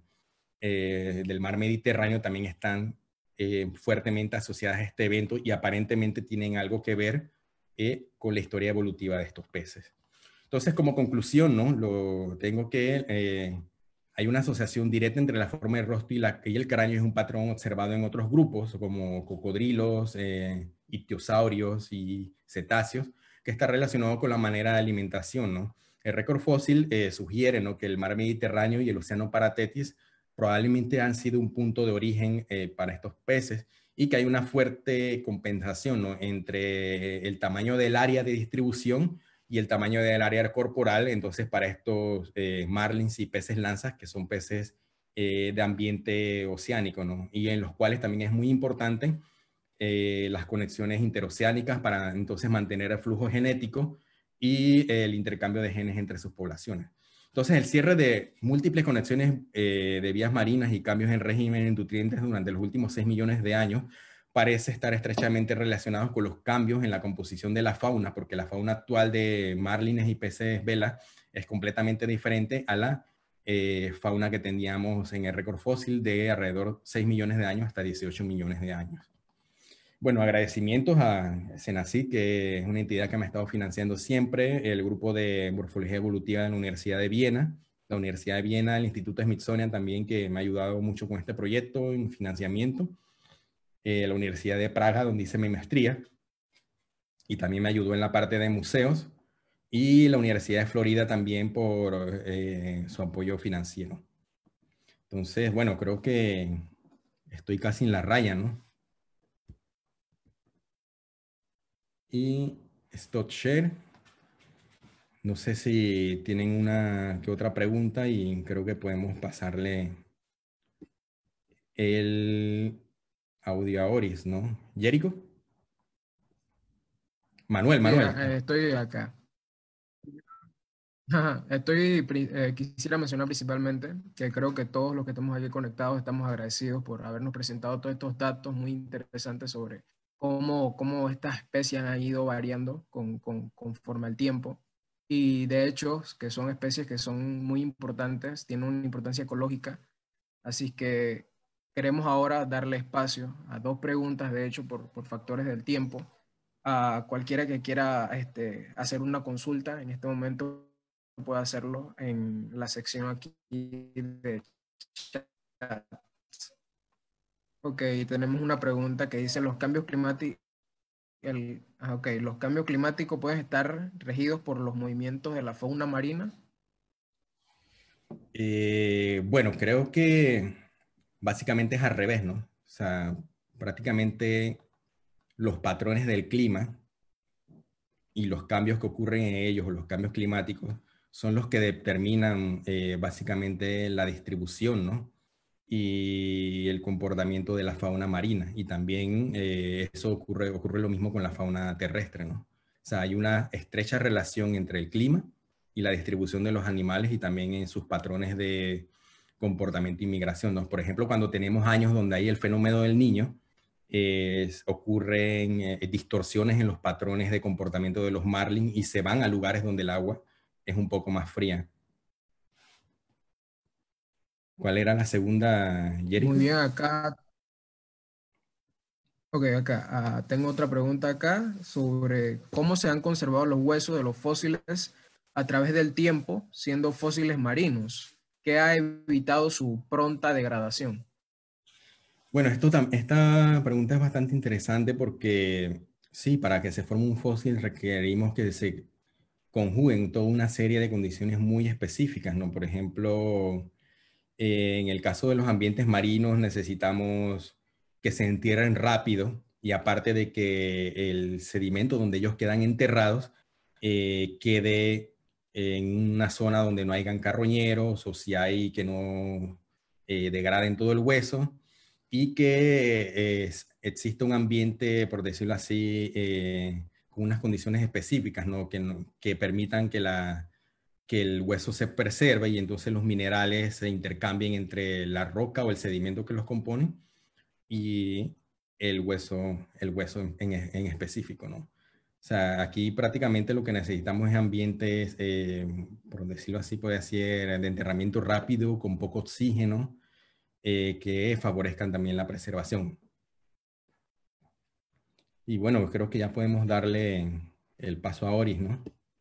eh, del mar Mediterráneo también están eh, fuertemente asociadas a este evento y aparentemente tienen algo que ver eh, con la historia evolutiva de estos peces. Entonces, como conclusión, ¿no? Lo tengo que... Eh, hay una asociación directa entre la forma del rostro y, la, y el cráneo, es un patrón observado en otros grupos, como cocodrilos, eh, ictiosaurios y cetáceos, que está relacionado con la manera de alimentación, ¿no? El récord fósil eh, sugiere, ¿no? Que el mar Mediterráneo y el océano Paratetis probablemente han sido un punto de origen eh, para estos peces y que hay una fuerte compensación, ¿no? Entre el tamaño del área de distribución y el tamaño del área corporal, entonces para estos eh, marlins y peces lanzas, que son peces eh, de ambiente oceánico, ¿no? Y en los cuales también es muy importante eh, las conexiones interoceánicas para entonces mantener el flujo genético y eh, el intercambio de genes entre sus poblaciones. Entonces, el cierre de múltiples conexiones eh, de vías marinas y cambios en régimen de nutrientes durante los últimos seis millones de años parece estar estrechamente relacionados con los cambios en la composición de la fauna, porque la fauna actual de marlines y peces vela es completamente diferente a la eh, fauna que teníamos en el récord fósil de alrededor de seis millones de años hasta dieciocho millones de años. Bueno, agradecimientos a Senacid, que es una entidad que me ha estado financiando siempre, el grupo de morfología evolutiva de la Universidad de Viena, la Universidad de Viena, el Instituto Smithsonian también, que me ha ayudado mucho con este proyecto en financiamiento, eh, la Universidad de Praga, donde hice mi maestría, y también me ayudó en la parte de museos, y la Universidad de Florida también por eh, su apoyo financiero. Entonces, bueno, creo que estoy casi en la raya, ¿no? Y stop share. No sé si tienen una que otra pregunta y creo que podemos pasarle el audio a Oris, ¿no? Jerico. Manuel, Sí, Manuel. eh, estoy acá. Ajá, Estoy, pri- eh, quisiera mencionar principalmente que creo que todos los que estamos aquí conectados estamos agradecidos por habernos presentado todos estos datos muy interesantes sobre cómo, cómo estas especies han ido variando con, con- conforme al tiempo. Y de hecho, que son especies que son muy importantes, tienen una importancia ecológica. Así que queremos ahora darle espacio a dos preguntas, de hecho, por, por factores del tiempo, a cualquiera que quiera este, hacer una consulta en este momento puede hacerlo en la sección aquí de chat. Ok, tenemos una pregunta que dice, ¿los cambios climáticos, el, ah, ok, los cambios climáticos pueden estar regidos por los movimientos de la fauna marina? Eh, bueno, creo que básicamente es al revés, ¿no? O sea, prácticamente los patrones del clima y los cambios que ocurren en ellos, o los cambios climáticos, son los que determinan eh, básicamente la distribución, ¿no? Y el comportamiento de la fauna marina. Y también eh, eso ocurre, ocurre lo mismo con la fauna terrestre, ¿no? O sea, hay una estrecha relación entre el clima y la distribución de los animales y también en sus patrones de comportamiento y migración, ¿no? Por ejemplo, cuando tenemos años donde hay el fenómeno del Niño, eh, ocurren eh, distorsiones en los patrones de comportamiento de los marlins y se van a lugares donde el agua es un poco más fría. ¿Cuál era la segunda, Jericho? Muy bien, acá. Ok, acá. ah, tengo otra pregunta acá sobre cómo se han conservado los huesos de los fósiles a través del tiempo, siendo fósiles marinos. ¿Qué ha evitado su pronta degradación? Bueno, esto, esta pregunta es bastante interesante porque sí, para que se forme un fósil requerimos que se conjuguen toda una serie de condiciones muy específicas, ¿no? Por ejemplo, eh, en el caso de los ambientes marinos necesitamos que se entierren rápido y aparte de que el sedimento donde ellos quedan enterrados eh, quede en una zona donde no hayan carroñeros o si hay que no eh, degraden todo el hueso y que eh, exista un ambiente, por decirlo así, eh, con unas condiciones específicas, ¿no? Que, no, que permitan que la que el hueso se preserve y entonces los minerales se intercambien entre la roca o el sedimento que los compone y el hueso, el hueso en, en específico, ¿no? O sea, aquí prácticamente lo que necesitamos es ambientes, eh, por decirlo así, puede ser de enterramiento rápido, con poco oxígeno, eh, que favorezcan también la preservación. Y bueno, creo que ya podemos darle el paso a Oris, ¿no?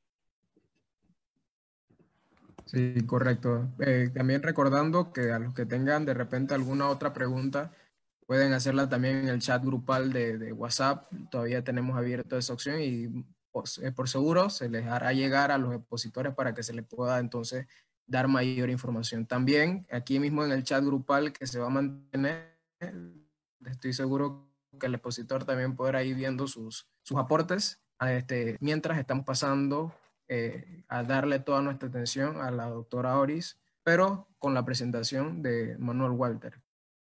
Sí, correcto. Eh, también recordando que a los que tengan de repente alguna otra pregunta, pueden hacerla también en el chat grupal de, de WhatsApp. Todavía tenemos abierto esa opción y pues, eh, por seguro se les hará llegar a los expositores para que se les pueda entonces dar mayor información. También aquí mismo en el chat grupal que se va a mantener, estoy seguro que el expositor también podrá ir viendo sus, sus aportes a este, mientras estamos pasando eh, a darle toda nuestra atención a la doctora Oris, pero con la presentación de Manuel Walter.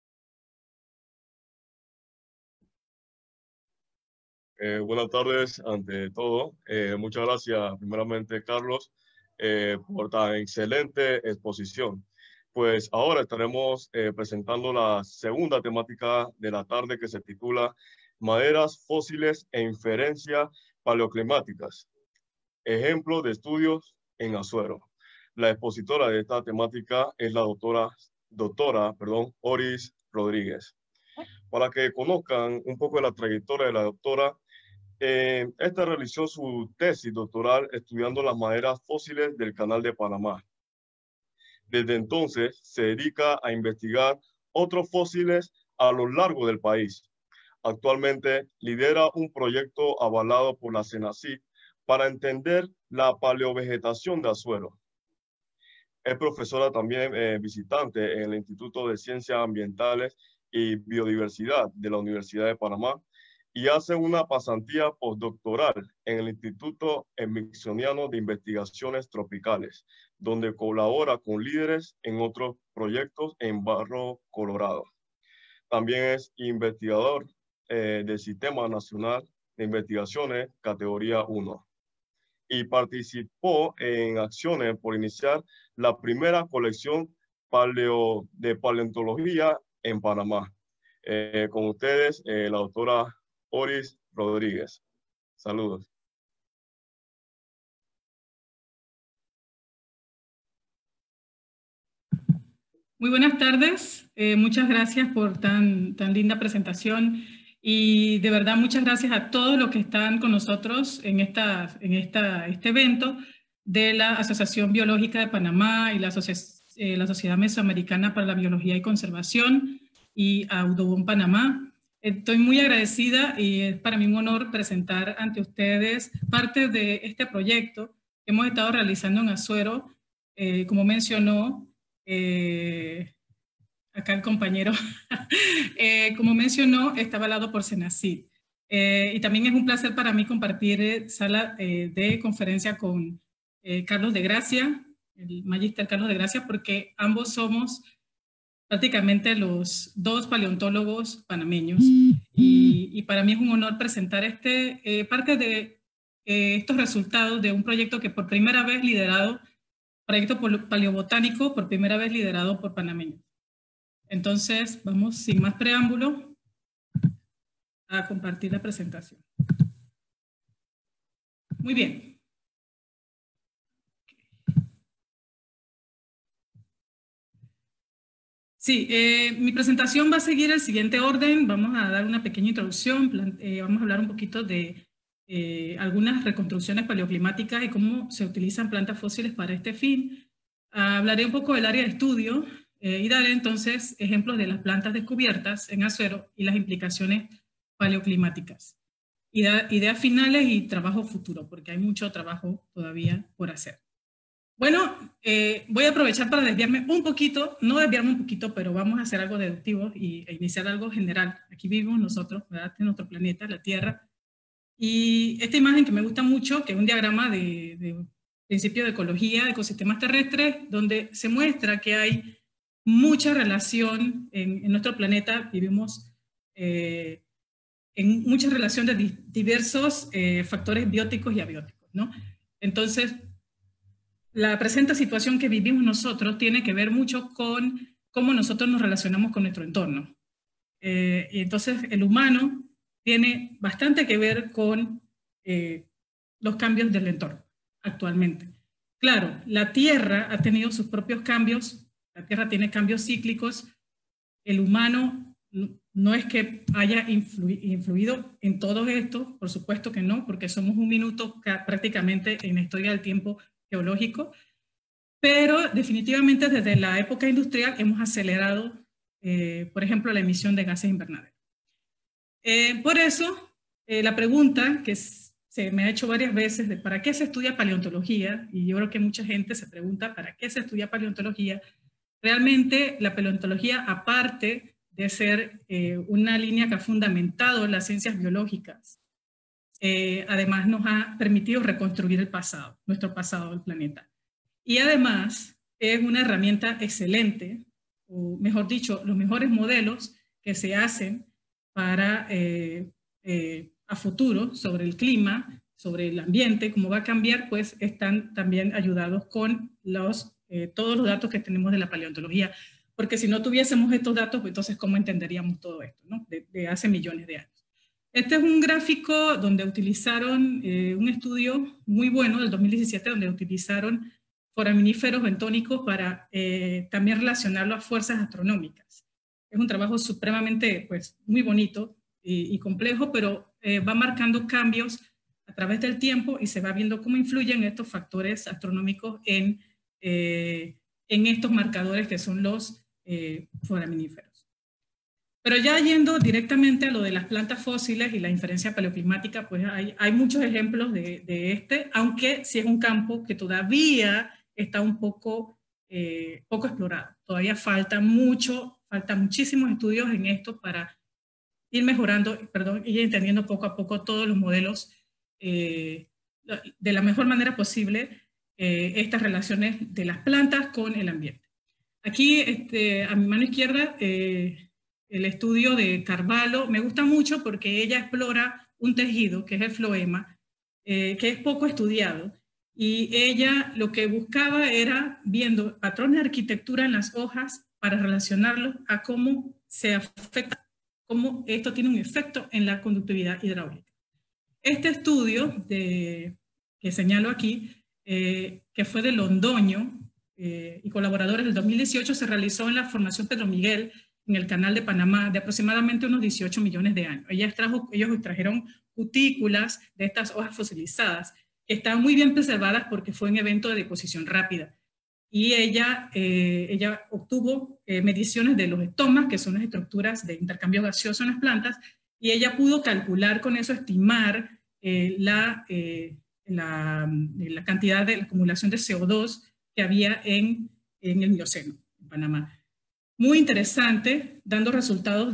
Eh, buenas tardes, ante todo. Eh, muchas gracias, primeramente, Carlos, eh, por tan excelente exposición. Pues ahora estaremos eh, presentando la segunda temática de la tarde que se titula Maderas fósiles e inferencias paleoclimáticas. Ejemplo de estudios en Azuero. La expositora de esta temática es la doctora, doctora perdón, Oris Rodríguez. Para que conozcan un poco de la trayectoria de la doctora, Eh, esta realizó su tesis doctoral estudiando las maderas fósiles del Canal de Panamá. Desde entonces se dedica a investigar otros fósiles a lo largo del país. Actualmente lidera un proyecto avalado por la CENACIT para entender la paleovegetación de Azuero. Es profesora también eh, visitante en el Instituto de Ciencias Ambientales y Biodiversidad de la Universidad de Panamá y hace una pasantía postdoctoral en el Instituto Smithsoniano de Investigaciones Tropicales, donde colabora con líderes en otros proyectos en Barro Colorado. También es investigador eh, del Sistema Nacional de Investigaciones categoría uno y participó en acciones por iniciar la primera colección paleo, de paleontología en Panamá. Eh, con ustedes, eh, la doctora Oris Rodríguez. Saludos. Muy buenas tardes, eh, muchas gracias por tan, tan linda presentación y de verdad muchas gracias a todos los que están con nosotros en, esta, en esta, este evento de la Asociación Biológica de Panamá y la, Asocia eh, la Sociedad Mesoamericana para la Biología y Conservación y Audubon Panamá. Estoy muy agradecida y es para mí un honor presentar ante ustedes parte de este proyecto que hemos estado realizando en Azuero, eh, como mencionó Eh, acá el compañero, eh, como mencionó, está avalado por CENACIT. Eh, y también es un placer para mí compartir eh, sala eh, de conferencia con eh, Carlos de Gracia, el magíster Carlos de Gracia, porque ambos somos prácticamente los dos paleontólogos panameños. Y, y para mí es un honor presentar este, eh, parte de eh, estos resultados de un proyecto que por primera vez liderado, proyecto paleobotánico por primera vez liderado por panameños. Entonces, vamos sin más preámbulo a compartir la presentación. Muy bien. Sí, eh, mi presentación va a seguir el siguiente orden. Vamos a dar una pequeña introducción, eh, vamos a hablar un poquito de eh, algunas reconstrucciones paleoclimáticas y cómo se utilizan plantas fósiles para este fin. Uh, hablaré un poco del área de estudio eh, y daré entonces ejemplos de las plantas descubiertas en Azuero y las implicaciones paleoclimáticas. Idea, ideas finales y trabajo futuro, porque hay mucho trabajo todavía por hacer. Bueno, eh, voy a aprovechar para desviarme un poquito, no desviarme un poquito, pero vamos a hacer algo deductivo y e iniciar algo general. Aquí vivimos nosotros, ¿verdad? En nuestro planeta, la Tierra. Y esta imagen que me gusta mucho, que es un diagrama de, de principio de ecología de ecosistemas terrestres, donde se muestra que hay mucha relación en, en nuestro planeta. Vivimos eh, en mucha relación de di diversos eh, factores bióticos y abióticos, ¿no? Entonces, la presente situación que vivimos nosotros tiene que ver mucho con cómo nosotros nos relacionamos con nuestro entorno. Eh, y entonces el humano tiene bastante que ver con eh, los cambios del entorno actualmente. Claro, la Tierra ha tenido sus propios cambios, la Tierra tiene cambios cíclicos, el humano no es que haya influ influido en todo esto, por supuesto que no, porque somos un minuto prácticamente en la historia del tiempo geológico, pero definitivamente desde la época industrial hemos acelerado, eh, por ejemplo, la emisión de gases invernaderos. Eh, por eso, eh, la pregunta que se me ha hecho varias veces de ¿para qué se estudia paleontología? Y yo creo que mucha gente se pregunta ¿para qué se estudia paleontología? Realmente la paleontología, aparte de ser eh, una línea que ha fundamentado las ciencias biológicas, Eh, además nos ha permitido reconstruir el pasado, nuestro pasado del planeta. Y además es una herramienta excelente, o mejor dicho, los mejores modelos que se hacen para eh, eh, a futuro sobre el clima, sobre el ambiente, cómo va a cambiar, pues están también ayudados con los, eh, todos los datos que tenemos de la paleontología. Porque si no tuviésemos estos datos, pues entonces ¿cómo entenderíamos todo esto, ¿no? de, de hace millones de años? Este es un gráfico donde utilizaron eh, un estudio muy bueno del dos mil diecisiete, donde utilizaron foraminíferos bentónicos para eh, también relacionarlo a fuerzas astronómicas. Es un trabajo supremamente, pues, muy bonito y, y complejo, pero eh, va marcando cambios a través del tiempo y se va viendo cómo influyen estos factores astronómicos en, eh, en estos marcadores que son los eh, foraminíferos. Pero ya yendo directamente a lo de las plantas fósiles y la inferencia paleoclimática, pues hay, hay muchos ejemplos de, de este, aunque sí es un campo que todavía está un poco, eh, poco explorado. Todavía falta mucho, falta muchísimos estudios en esto para ir mejorando, perdón, ir entendiendo poco a poco todos los modelos eh, de la mejor manera posible, eh, estas relaciones de las plantas con el ambiente. Aquí, este, a mi mano izquierda, eh, el estudio de Carvalho me gusta mucho porque ella explora un tejido, que es el floema, eh, que es poco estudiado, y ella lo que buscaba era viendo patrones de arquitectura en las hojas para relacionarlos a cómo se afecta, cómo esto tiene un efecto en la conductividad hidráulica. Este estudio de, que señalo aquí, eh, que fue de Londoño eh, y colaboradores del dos mil dieciocho, se realizó en la formación Pedro Miguel, en el canal de Panamá, de aproximadamente unos dieciocho millones de años. Ellas trajo, ellos extrajeron cutículas de estas hojas fosilizadas, que están muy bien preservadas porque fue un evento de deposición rápida. Y ella, eh, ella obtuvo eh, mediciones de los estomas, que son las estructuras de intercambio gaseoso en las plantas, y ella pudo calcular con eso, estimar eh, la, eh, la, la cantidad de la acumulación de C O dos que había en, en el Mioceno, en Panamá. Muy interesante, dando resultados de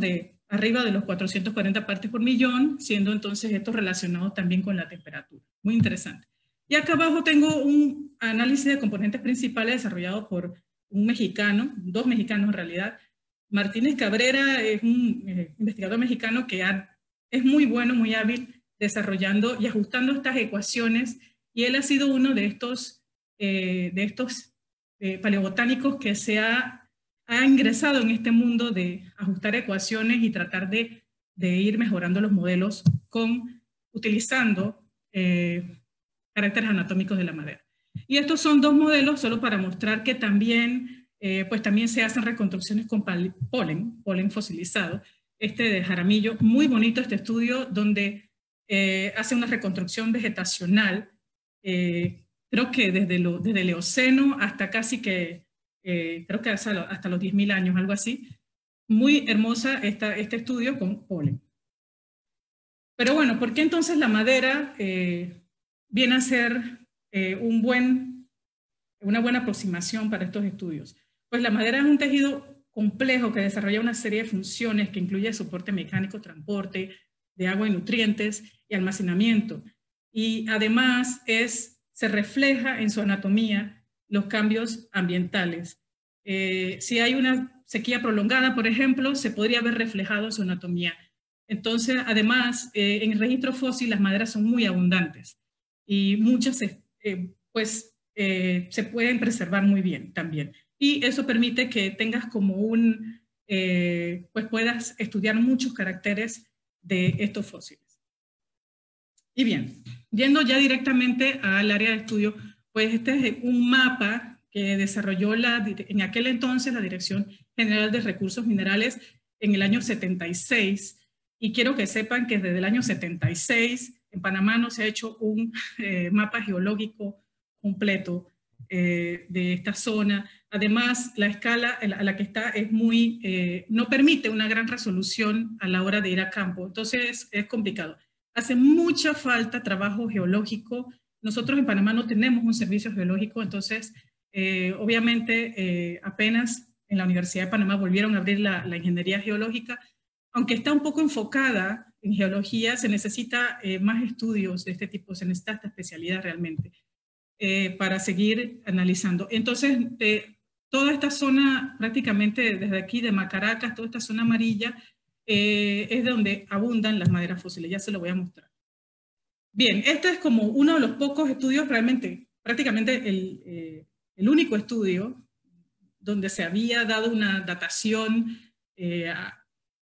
arriba de los cuatrocientas cuarenta partes por millón, siendo entonces esto relacionado también con la temperatura. Muy interesante. Y acá abajo tengo un análisis de componentes principales desarrollado por un mexicano, dos mexicanos en realidad. Martínez Cabrera es un eh, investigador mexicano que ha, es muy bueno, muy hábil desarrollando y ajustando estas ecuaciones, y él ha sido uno de estos, eh, de estos eh, paleobotánicos que se ha, ha ingresado en este mundo de ajustar ecuaciones y tratar de, de ir mejorando los modelos con, utilizando eh, caracteres anatómicos de la madera. Y estos son dos modelos solo para mostrar que también, eh, pues también se hacen reconstrucciones con polen, polen fosilizado. Este de Jaramillo, muy bonito este estudio donde eh, hace una reconstrucción vegetacional, eh, creo que desde, lo, desde el Eoceno hasta casi que, eh, creo que hasta, hasta los diez mil años, algo así. Muy hermosa esta, este estudio con polen. Pero bueno, ¿por qué entonces la madera eh, viene a ser eh, un buen, una buena aproximación para estos estudios? Pues la madera es un tejido complejo que desarrolla una serie de funciones que incluye soporte mecánico, transporte de agua y nutrientes y almacenamiento. Y además es, se refleja en su anatomía los cambios ambientales. Eh, si hay una sequía prolongada, por ejemplo, se podría ver reflejado en su anatomía. Entonces, además, eh, en el registro fósil las maderas son muy abundantes y muchas eh, pues, eh, se pueden preservar muy bien también. Y eso permite que tengas como un, eh, pues puedas estudiar muchos caracteres de estos fósiles. Y bien, yendo ya directamente al área de estudio, pues este es un mapa que desarrolló la, en aquel entonces la Dirección General de Recursos Minerales en el año setenta y seis, y quiero que sepan que desde el año setenta y seis en Panamá no se ha hecho un eh, mapa geológico completo eh, de esta zona. Además, la escala a la que está es muy, eh, no permite una gran resolución a la hora de ir a campo, entonces es complicado. Hace mucha falta trabajo geológico. Nosotros en Panamá no tenemos un servicio geológico, entonces eh, obviamente eh, apenas en la Universidad de Panamá volvieron a abrir la, la ingeniería geológica. Aunque está un poco enfocada en geología, se necesita eh, más estudios de este tipo, se necesita esta especialidad realmente eh, para seguir analizando. Entonces, eh, toda esta zona, prácticamente desde aquí de Macaracas, toda esta zona amarilla, eh, es donde abundan las maderas fósiles, ya se lo voy a mostrar. Bien, este es como uno de los pocos estudios, realmente, prácticamente el, eh, el único estudio donde se había dado una datación eh, a,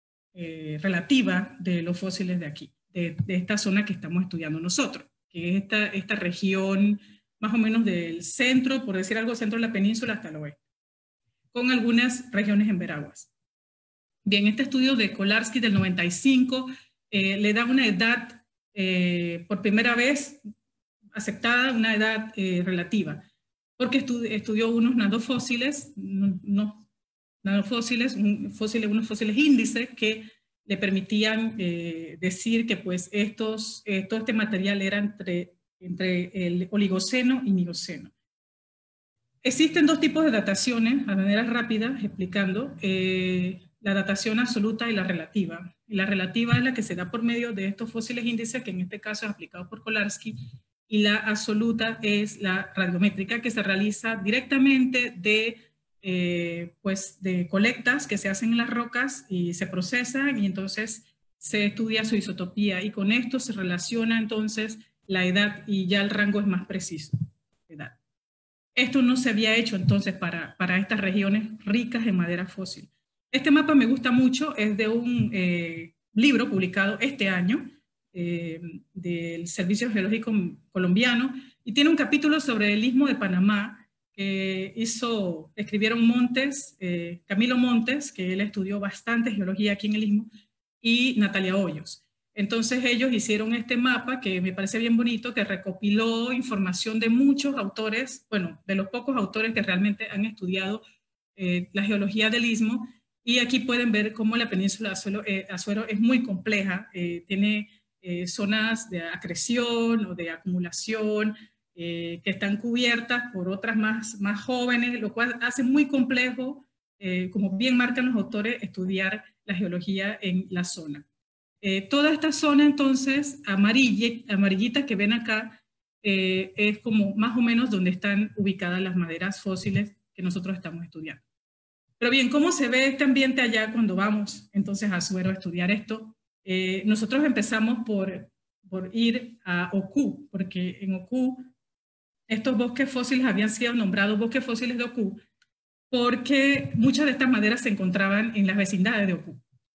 Eh, relativa de los fósiles de aquí, de, de esta zona que estamos estudiando nosotros, que es esta, esta región más o menos del centro, por decir algo, centro de la península hasta el oeste, con algunas regiones en veraguas. Bien, este estudio de Kolarski del noventa y cinco eh, le da una edad, eh, por primera vez aceptada, una edad eh, relativa, porque estu estudió unos nanofósiles, no, no nanofósiles, un fósil, unos fósiles índices que le permitían eh, decir que pues estos, eh, todo este material era entre, entre el Oligoceno y Mioceno. Existen dos tipos de dataciones, a manera rápida, explicando, eh, la datación absoluta y la relativa. Y la relativa es la que se da por medio de estos fósiles índices, que en este caso es aplicado por Kolarski, y la absoluta es la radiométrica, que se realiza directamente de Eh, pues de colectas que se hacen en las rocas y se procesan y entonces se estudia su isotopía y con esto se relaciona entonces la edad y ya el rango es más preciso de edad. Esto no se había hecho entonces para, para estas regiones ricas en madera fósil. Este mapa me gusta mucho, es de un eh, libro publicado este año eh, del Servicio Geológico Colombiano y tiene un capítulo sobre el Istmo de Panamá. Eh, hizo, escribieron Montes, eh, Camilo Montes, que él estudió bastante geología aquí en el Istmo, y Natalia Hoyos. Entonces ellos hicieron este mapa que me parece bien bonito, que recopiló información de muchos autores, bueno, de los pocos autores que realmente han estudiado eh, la geología del Istmo, y aquí pueden ver cómo la península de Azuero, eh, Azuero es muy compleja, eh, tiene eh, zonas de acreción o de acumulación, Eh, que están cubiertas por otras más, más jóvenes, lo cual hace muy complejo eh, como bien marcan los autores, estudiar la geología en la zona. Eh, toda esta zona, entonces, amarilla, amarillita que ven acá, eh, es como más o menos donde están ubicadas las maderas fósiles que nosotros estamos estudiando. Pero bien, ¿cómo se ve este ambiente allá cuando vamos entonces a Azuero a estudiar esto? Eh, nosotros empezamos por, por ir a Oku, porque en Oku estos bosques fósiles habían sido nombrados bosques fósiles de Oku, porque muchas de estas maderas se encontraban en las vecindades de Oku.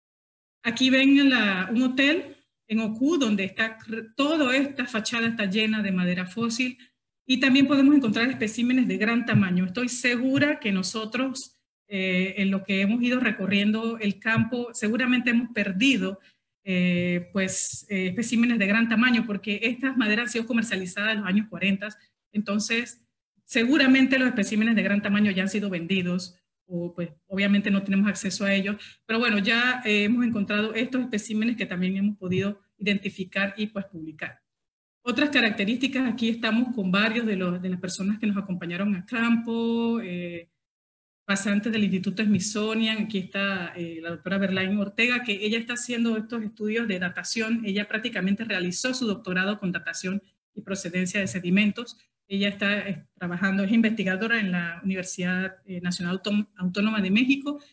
Aquí ven la, un hotel en Oku, donde está, toda esta fachada está llena de madera fósil, y también podemos encontrar especímenes de gran tamaño. Estoy segura que nosotros, eh, en lo que hemos ido recorriendo el campo, seguramente hemos perdido eh, pues, eh, especímenes de gran tamaño, porque estas maderas han sido comercializadas en los años cuarenta, entonces seguramente los especímenes de gran tamaño ya han sido vendidos, o pues obviamente no tenemos acceso a ellos, pero bueno, ya eh, hemos encontrado estos especímenes que también hemos podido identificar y pues publicar. Otras características, aquí estamos con varios de, los, de las personas que nos acompañaron a campo, eh, pasantes del Instituto Smithsonian, aquí está eh, la doctora Verlaine Ortega, que ella está haciendo estos estudios de datación, ella prácticamente realizó su doctorado con datación y procedencia de sedimentos. Ella está eh, trabajando, es investigadora en la Universidad eh, Nacional Autó Autónoma de México.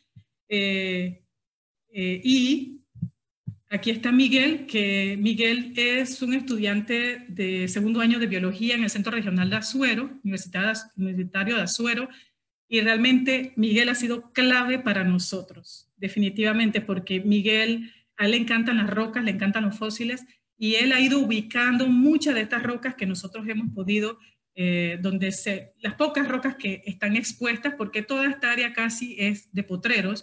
Eh, eh, y aquí está Miguel, que Miguel es un estudiante de segundo año de biología en el Centro Regional de Azuero, Universitario de Azuero, y realmente Miguel ha sido clave para nosotros, definitivamente, porque Miguel, a él le encantan las rocas, le encantan los fósiles, y él ha ido ubicando muchas de estas rocas que nosotros hemos podido Eh, donde se, las pocas rocas que están expuestas, porque toda esta área casi es de potreros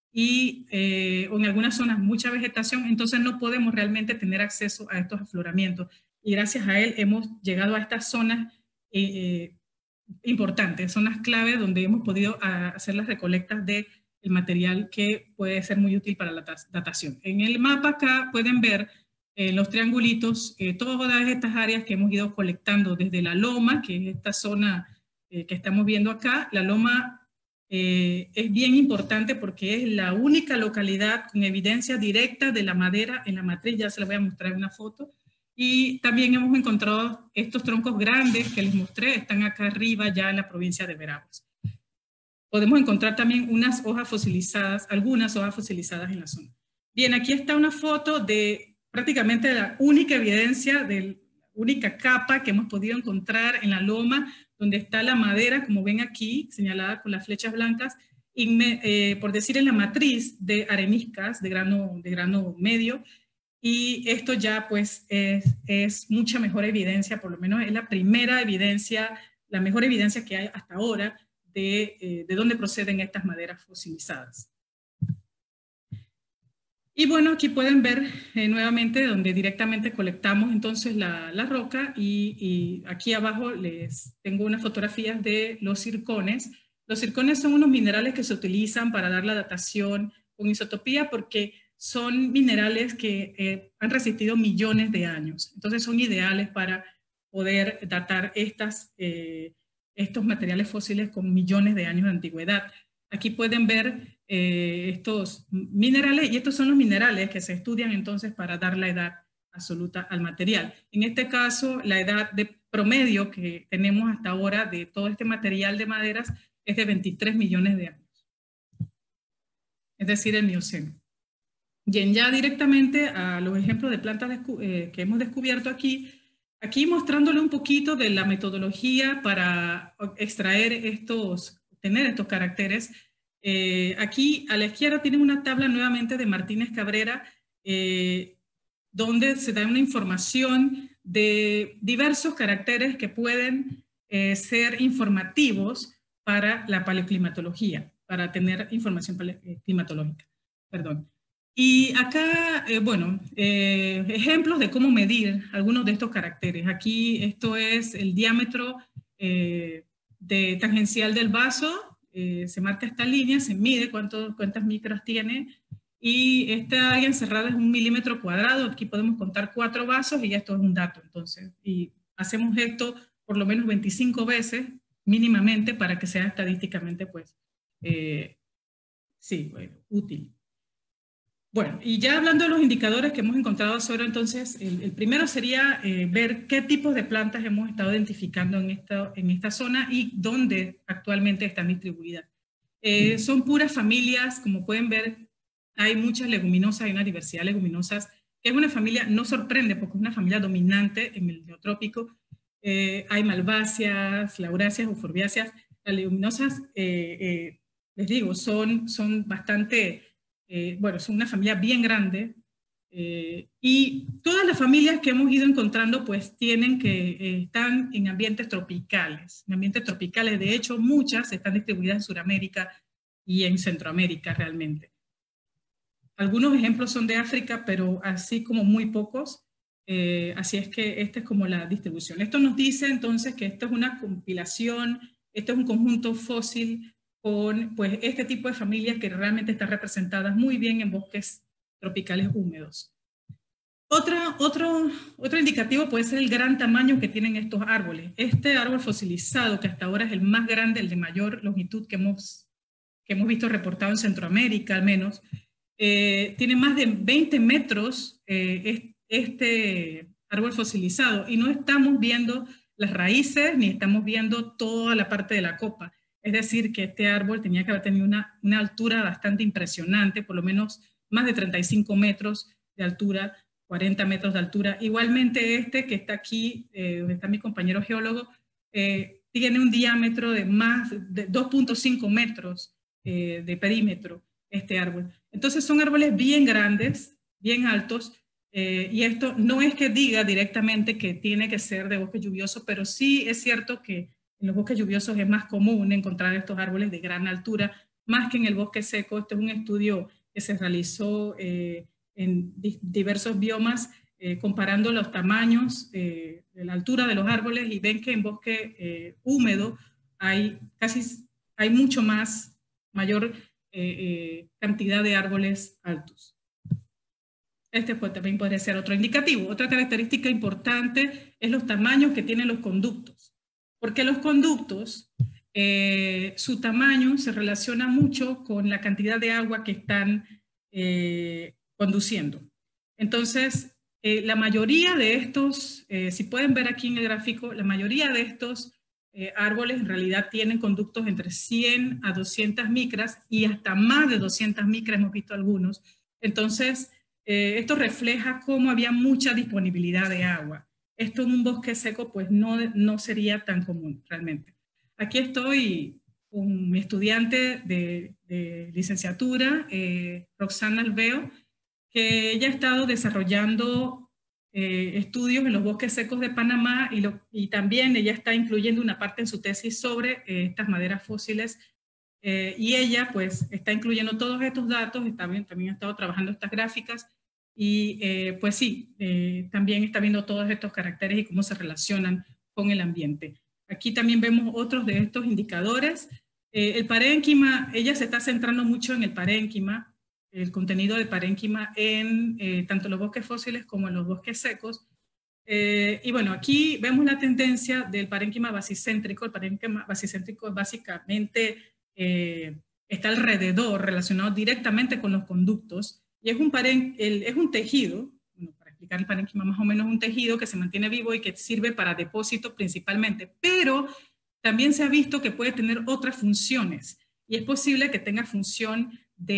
y eh, o en algunas zonas mucha vegetación, entonces no podemos realmente tener acceso a estos afloramientos. Y gracias a él hemos llegado a estas zonas eh, eh, importantes, zonas clave donde hemos podido a, hacer las recolectas del material que puede ser muy útil para la datación. En el mapa acá pueden ver en los triangulitos, eh, todas estas áreas que hemos ido colectando desde la loma, que es esta zona eh, que estamos viendo acá. La loma eh, es bien importante porque es la única localidad con evidencia directa de la madera en la matriz, ya se la voy a mostrar en una foto. Y también hemos encontrado estos troncos grandes que les mostré, están acá arriba ya en la provincia de Veraguas. Podemos encontrar también unas hojas fosilizadas, algunas hojas fosilizadas en la zona. Bien, aquí está una foto de prácticamente la única evidencia, de la única capa que hemos podido encontrar en la loma, donde está la madera, como ven aquí, señalada con las flechas blancas, y me, eh, por decir en la matriz de areniscas de grano, de grano medio, y esto ya pues es, es mucha mejor evidencia, por lo menos es la primera evidencia, la mejor evidencia que hay hasta ahora de, eh, de dónde proceden estas maderas fosilizadas. Y bueno, aquí pueden ver eh, nuevamente donde directamente colectamos entonces la, la roca y, y aquí abajo les tengo unas fotografías de los zircones. Los zircones son unos minerales que se utilizan para dar la datación con isotopía porque son minerales que eh, han resistido millones de años. Entonces son ideales para poder datar estas, eh, estos materiales fósiles con millones de años de antigüedad. Aquí pueden ver eh, estos minerales, y estos son los minerales que se estudian entonces para dar la edad absoluta al material. En este caso, la edad de promedio que tenemos hasta ahora de todo este material de maderas es de veintitrés millones de años. Es decir, el Mioceno. Bien, ya directamente a los ejemplos de plantas eh, que hemos descubierto aquí, aquí mostrándole un poquito de la metodología para extraer estos, obtener estos caracteres. Eh, aquí a la izquierda tienen una tabla nuevamente de Martínez Cabrera, eh, donde se da una información de diversos caracteres que pueden eh, ser informativos para la paleoclimatología, para tener información climatológica. Perdón. Y acá, eh, bueno, eh, ejemplos de cómo medir algunos de estos caracteres. Aquí esto es el diámetro eh, de tangencial del vaso, eh, se marca esta línea, se mide cuánto, cuántas micras tiene, y esta área encerrada es un milímetro cuadrado. Aquí podemos contar cuatro vasos y esto es un dato, entonces. Y hacemos esto por lo menos veinticinco veces mínimamente para que sea estadísticamente pues, eh, sí, bueno, útil. Bueno, y ya hablando de los indicadores que hemos encontrado sobre, entonces, el, el primero sería eh, ver qué tipos de plantas hemos estado identificando en esta, en esta zona y dónde actualmente están distribuidas. Eh, son puras familias, como pueden ver, hay muchas leguminosas, hay una diversidad de leguminosas, que es una familia, no sorprende porque es una familia dominante en el neotrópico. Eh, hay malváceas, lauráceas, euforbiáceas. Las leguminosas, eh, eh, les digo, son, son bastante... Eh, bueno, es una familia bien grande, eh, y todas las familias que hemos ido encontrando pues tienen que, eh, están en ambientes tropicales, en ambientes tropicales, de hecho muchas están distribuidas en Sudamérica y en Centroamérica realmente. Algunos ejemplos son de África, pero así como muy pocos, eh, así es que esta es como la distribución. Esto nos dice entonces que esto es una compilación, esto es un conjunto fósil con pues, este tipo de familias que realmente están representadas muy bien en bosques tropicales húmedos. Otra, otro, otro indicativo puede ser el gran tamaño que tienen estos árboles. Este árbol fosilizado, que hasta ahora es el más grande, el de mayor longitud que hemos, que hemos visto reportado en Centroamérica al menos, eh, tiene más de veinte metros eh, este árbol fosilizado, y no estamos viendo las raíces ni estamos viendo toda la parte de la copa. Es decir, que este árbol tenía que haber tenido una, una altura bastante impresionante, por lo menos más de treinta y cinco metros de altura, cuarenta metros de altura. Igualmente este que está aquí, eh, donde está mi compañero geólogo, eh, tiene un diámetro de más de dos punto cinco metros eh, de perímetro, este árbol. Entonces son árboles bien grandes, bien altos, eh, y esto no es que diga directamente que tiene que ser de bosque lluvioso, pero sí es cierto que en los bosques lluviosos es más común encontrar estos árboles de gran altura, más que en el bosque seco. Este es un estudio que se realizó eh, en di diversos biomas, eh, comparando los tamaños eh, de la altura de los árboles, y ven que en bosque eh, húmedo hay, casi, hay mucho más, mayor eh, eh, cantidad de árboles altos. Este pues, también podría ser otro indicativo. Otra característica importante es los tamaños que tienen los conductos. Porque los conductos, eh, su tamaño se relaciona mucho con la cantidad de agua que están eh, conduciendo. Entonces, eh, la mayoría de estos, eh, si pueden ver aquí en el gráfico, la mayoría de estos eh, árboles en realidad tienen conductos entre cien a doscientas micras y hasta más de doscientas micras, hemos visto algunos. Entonces, eh, esto refleja cómo había mucha disponibilidad de agua. Esto en un bosque seco pues no, no sería tan común realmente. Aquí estoy con mi estudiante de, de licenciatura, eh, Roxana Alveo, que ella ha estado desarrollando eh, estudios en los bosques secos de Panamá, y, lo, y también ella está incluyendo una parte en su tesis sobre eh, estas maderas fósiles, eh, y ella pues está incluyendo todos estos datos, y también, también ha estado trabajando estas gráficas. Y eh, pues sí, eh, también está viendo todos estos caracteres y cómo se relacionan con el ambiente. Aquí también vemos otros de estos indicadores. Eh, el parénquima, ella se está centrando mucho en el parénquima, el contenido de parénquima en eh, tanto los bosques fósiles como en los bosques secos. Eh, y bueno, aquí vemos la tendencia del parénquima basicéntrico. El parénquima basicéntrico básicamente eh, está alrededor, relacionado directamente con los conductos. Y es un, paren, el, es un tejido, bueno, para explicar el parénquima más o menos, un tejido que se mantiene vivo y que sirve para depósito principalmente, pero también se ha visto que puede tener otras funciones, y es posible que tenga función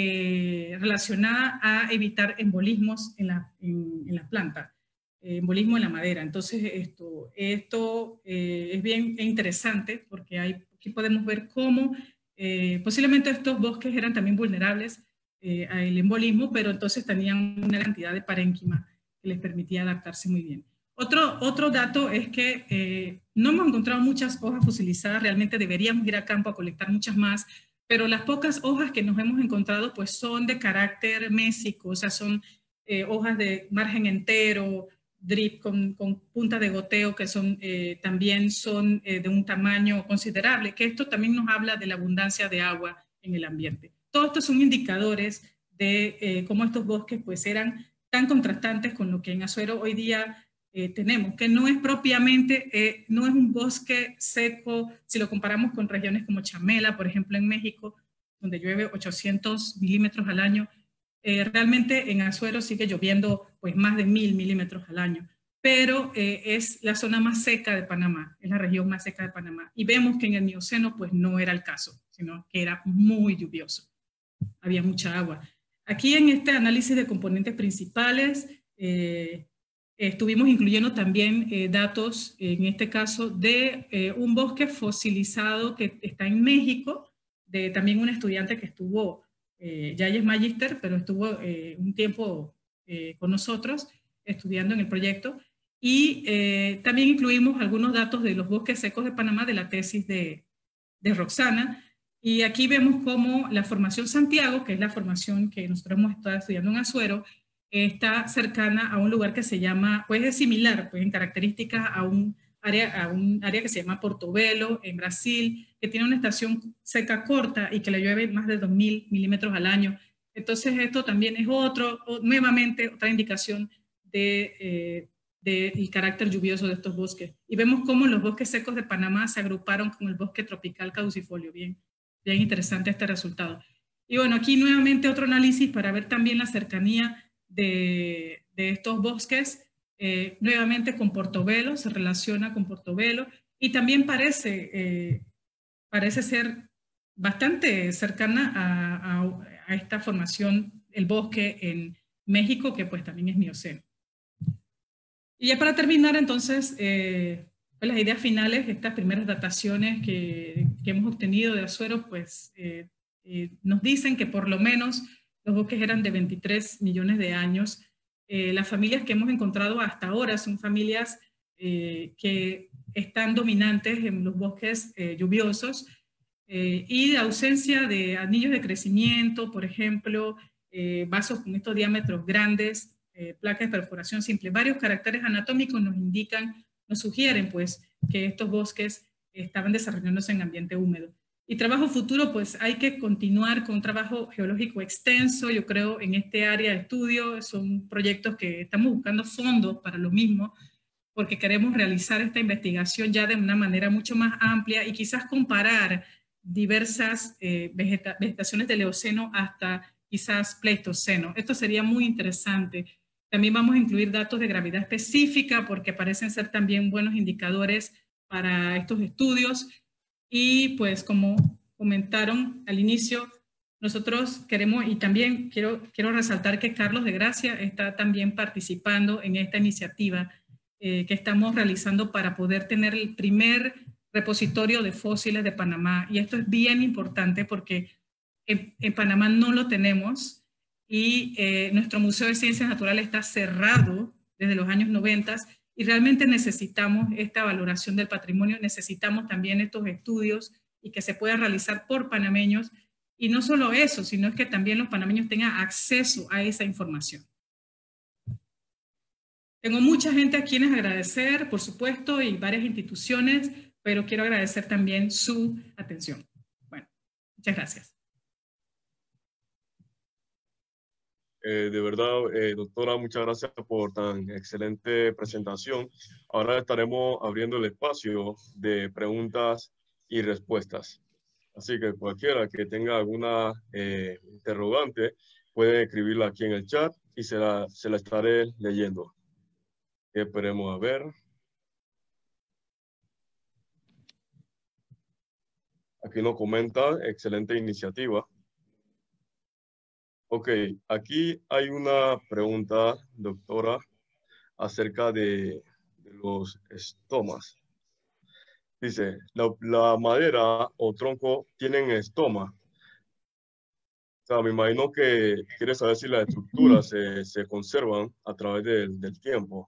de, relacionada a evitar embolismos en la, en, en la planta, eh, embolismo en la madera. Entonces esto, esto eh, es bien interesante, porque hay, aquí podemos ver cómo eh, posiblemente estos bosques eran también vulnerables Eh, al embolismo, pero entonces tenían una cantidad de parénquima que les permitía adaptarse muy bien. Otro, otro dato es que eh, no hemos encontrado muchas hojas fosilizadas, realmente deberíamos ir a campo a colectar muchas más, pero las pocas hojas que nos hemos encontrado pues son de carácter mésico, o sea, son eh, hojas de margen entero, drip con, con punta de goteo, que son, eh, también son eh, de un tamaño considerable, que esto también nos habla de la abundancia de agua en el ambiente. Todos estos son indicadores de eh, cómo estos bosques pues, eran tan contrastantes con lo que en Azuero hoy día eh, tenemos, que no es propiamente, eh, no es un bosque seco, si lo comparamos con regiones como Chamela, por ejemplo, en México, donde llueve ochocientos milímetros al año. Eh, realmente en Azuero sigue lloviendo pues, más de mil milímetros al año, pero eh, es la zona más seca de Panamá, es la región más seca de Panamá. Y vemos que en el Mioceno pues, no era el caso, sino que era muy lluvioso, había mucha agua. Aquí en este análisis de componentes principales, eh, estuvimos incluyendo también eh, datos, en este caso, de eh, un bosque fosilizado que está en México, de también un estudiante que estuvo, eh, ya es magíster, pero estuvo eh, un tiempo eh, con nosotros estudiando en el proyecto. Y eh, también incluimos algunos datos de los bosques secos de Panamá de la tesis de, de Roxana. Y aquí vemos cómo la formación Santiago, que es la formación que nosotros hemos estado estudiando en Azuero, está cercana a un lugar que se llama, pues es similar, pues en características a un área, a un área que se llama Portobelo, en Brasil, que tiene una estación seca corta y que le llueve más de dos mil milímetros al año. Entonces esto también es otro, nuevamente otra indicación de, eh, del carácter lluvioso de estos bosques. Y vemos cómo los bosques secos de Panamá se agruparon con el bosque tropical caducifolio. Bien, bien interesante este resultado. Y bueno, aquí nuevamente otro análisis para ver también la cercanía De, de estos bosques, eh, nuevamente con Portobelo, se relaciona con Portobelo, y también parece, eh, parece ser bastante cercana a, a, a esta formación, el bosque en México, que pues también es Mioceno. Y ya para terminar, entonces, eh, pues las ideas finales, estas primeras dataciones que, que hemos obtenido de Azuero, pues eh, eh, nos dicen que por lo menos los bosques eran de veintitrés millones de años. Eh, las familias que hemos encontrado hasta ahora son familias eh, que están dominantes en los bosques eh, lluviosos, eh, y la ausencia de anillos de crecimiento, por ejemplo, eh, vasos con estos diámetros grandes, eh, placas de perforación simple. Varios caracteres anatómicos nos indican, nos sugieren pues que estos bosques estaban desarrollándose en ambiente húmedo. Y trabajo futuro, pues hay que continuar con un trabajo geológico extenso, yo creo, en este área de estudio. Son proyectos que estamos buscando fondos para lo mismo, porque queremos realizar esta investigación ya de una manera mucho más amplia y quizás comparar diversas eh, vegeta vegetaciones del Eoceno hasta quizás Pleistoceno. Esto sería muy interesante. También vamos a incluir datos de gravedad específica, porque parecen ser también buenos indicadores para estos estudios. Y pues como comentaron al inicio, nosotros queremos, y también quiero, quiero resaltar que Carlos de Gracia está también participando en esta iniciativa eh, que estamos realizando para poder tener el primer repositorio de fósiles de Panamá. Y esto es bien importante porque en, en Panamá no lo tenemos, y eh, nuestro Museo de Ciencias Naturales está cerrado desde los años noventa, y realmente necesitamos esta valoración del patrimonio, necesitamos también estos estudios y que se puedan realizar por panameños. Y no solo eso, sino es que también los panameños tengan acceso a esa información. Tengo mucha gente a quienes agradecer, por supuesto, y varias instituciones, pero quiero agradecer también su atención. Bueno, muchas gracias. Eh, de verdad, eh, doctora, muchas gracias por tan excelente presentación. Ahora estaremos abriendo el espacio de preguntas y respuestas. Así que cualquiera que tenga alguna eh, interrogante puede escribirla aquí en el chat y se la, se la estaré leyendo. Esperemos a ver. Aquí nos comenta, excelente iniciativa. Ok, aquí hay una pregunta, doctora, acerca de, de los estomas. Dice, la, la madera o tronco tienen estoma. O sea, me imagino que quiere saber si las estructuras se, se conservan a través del, del tiempo.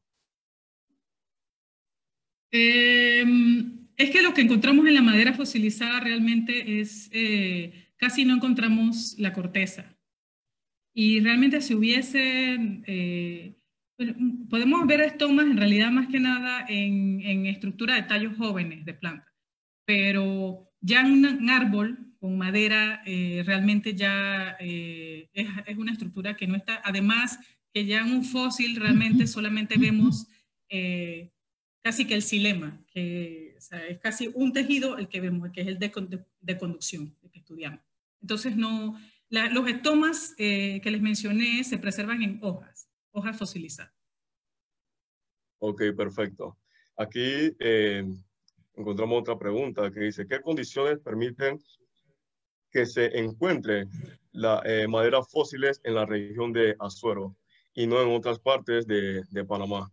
Eh, es que lo que encontramos en la madera fosilizada realmente es, eh, casi no encontramos la corteza. Y realmente si hubiese, eh, podemos ver estomas en realidad más que nada en, en estructura de tallos jóvenes de planta, pero ya en un árbol con madera eh, realmente ya eh, es, es una estructura que no está, además que ya en un fósil realmente solamente vemos eh, casi que el xilema, que o sea, es casi un tejido el que vemos, que es el de, de, de conducción, el que estudiamos. Entonces, no, la, los estomas eh, que les mencioné se preservan en hojas, hojas fosilizadas. Ok, perfecto. Aquí eh, encontramos otra pregunta que dice, ¿qué condiciones permiten que se encuentre la eh, maderas fósiles en la región de Azuero y no en otras partes de, de Panamá?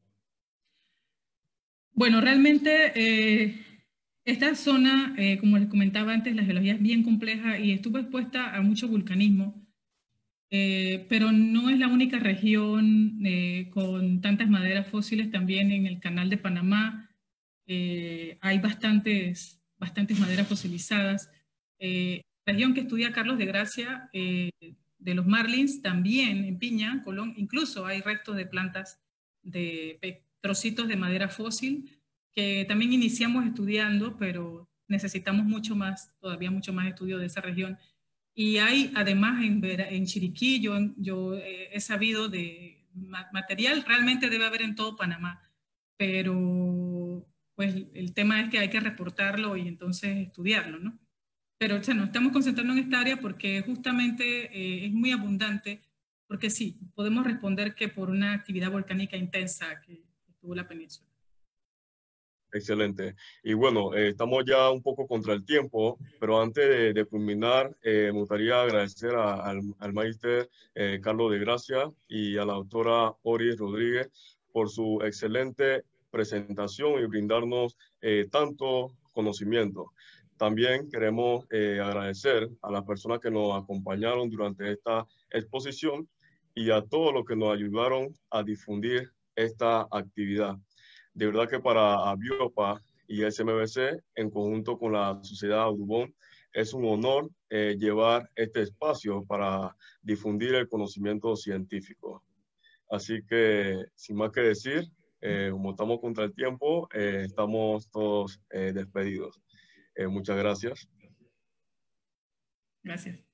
Bueno, realmente eh, esta zona, eh, como les comentaba antes, la geología es bien compleja y estuvo expuesta a mucho vulcanismo, eh, pero no es la única región eh, con tantas maderas fósiles. También en el Canal de Panamá eh, hay bastantes, bastantes maderas fosilizadas. Eh, región que estudia Carlos de Gracia, eh, de los Marlins, también en Piña, Colón, incluso hay restos de plantas de trocitos de madera fósil que también iniciamos estudiando, pero necesitamos mucho más, todavía mucho más estudio de esa región. Y hay además en, en Chiriquí, yo, yo eh, he sabido de material, realmente debe haber en todo Panamá, pero pues el tema es que hay que reportarlo y entonces estudiarlo, ¿no? Pero o sea, nos estamos concentrando en esta área porque justamente eh, es muy abundante, porque sí, podemos responder que por una actividad volcánica intensa que tuvo la península. Excelente. Y bueno, eh, estamos ya un poco contra el tiempo, pero antes de, de culminar, eh, me gustaría agradecer a, al, al maíster eh, Carlos de Gracia y a la doctora Oris Rodríguez por su excelente presentación y brindarnos eh, tanto conocimiento. También queremos eh, agradecer a las personas que nos acompañaron durante esta exposición y a todos los que nos ayudaron a difundir esta actividad. De verdad que para Abiopa y S M B C, en conjunto con la Sociedad Audubon, es un honor eh, llevar este espacio para difundir el conocimiento científico. Así que, sin más que decir, eh, como estamos contra el tiempo, eh, estamos todos eh, despedidos. Eh, muchas gracias. Gracias.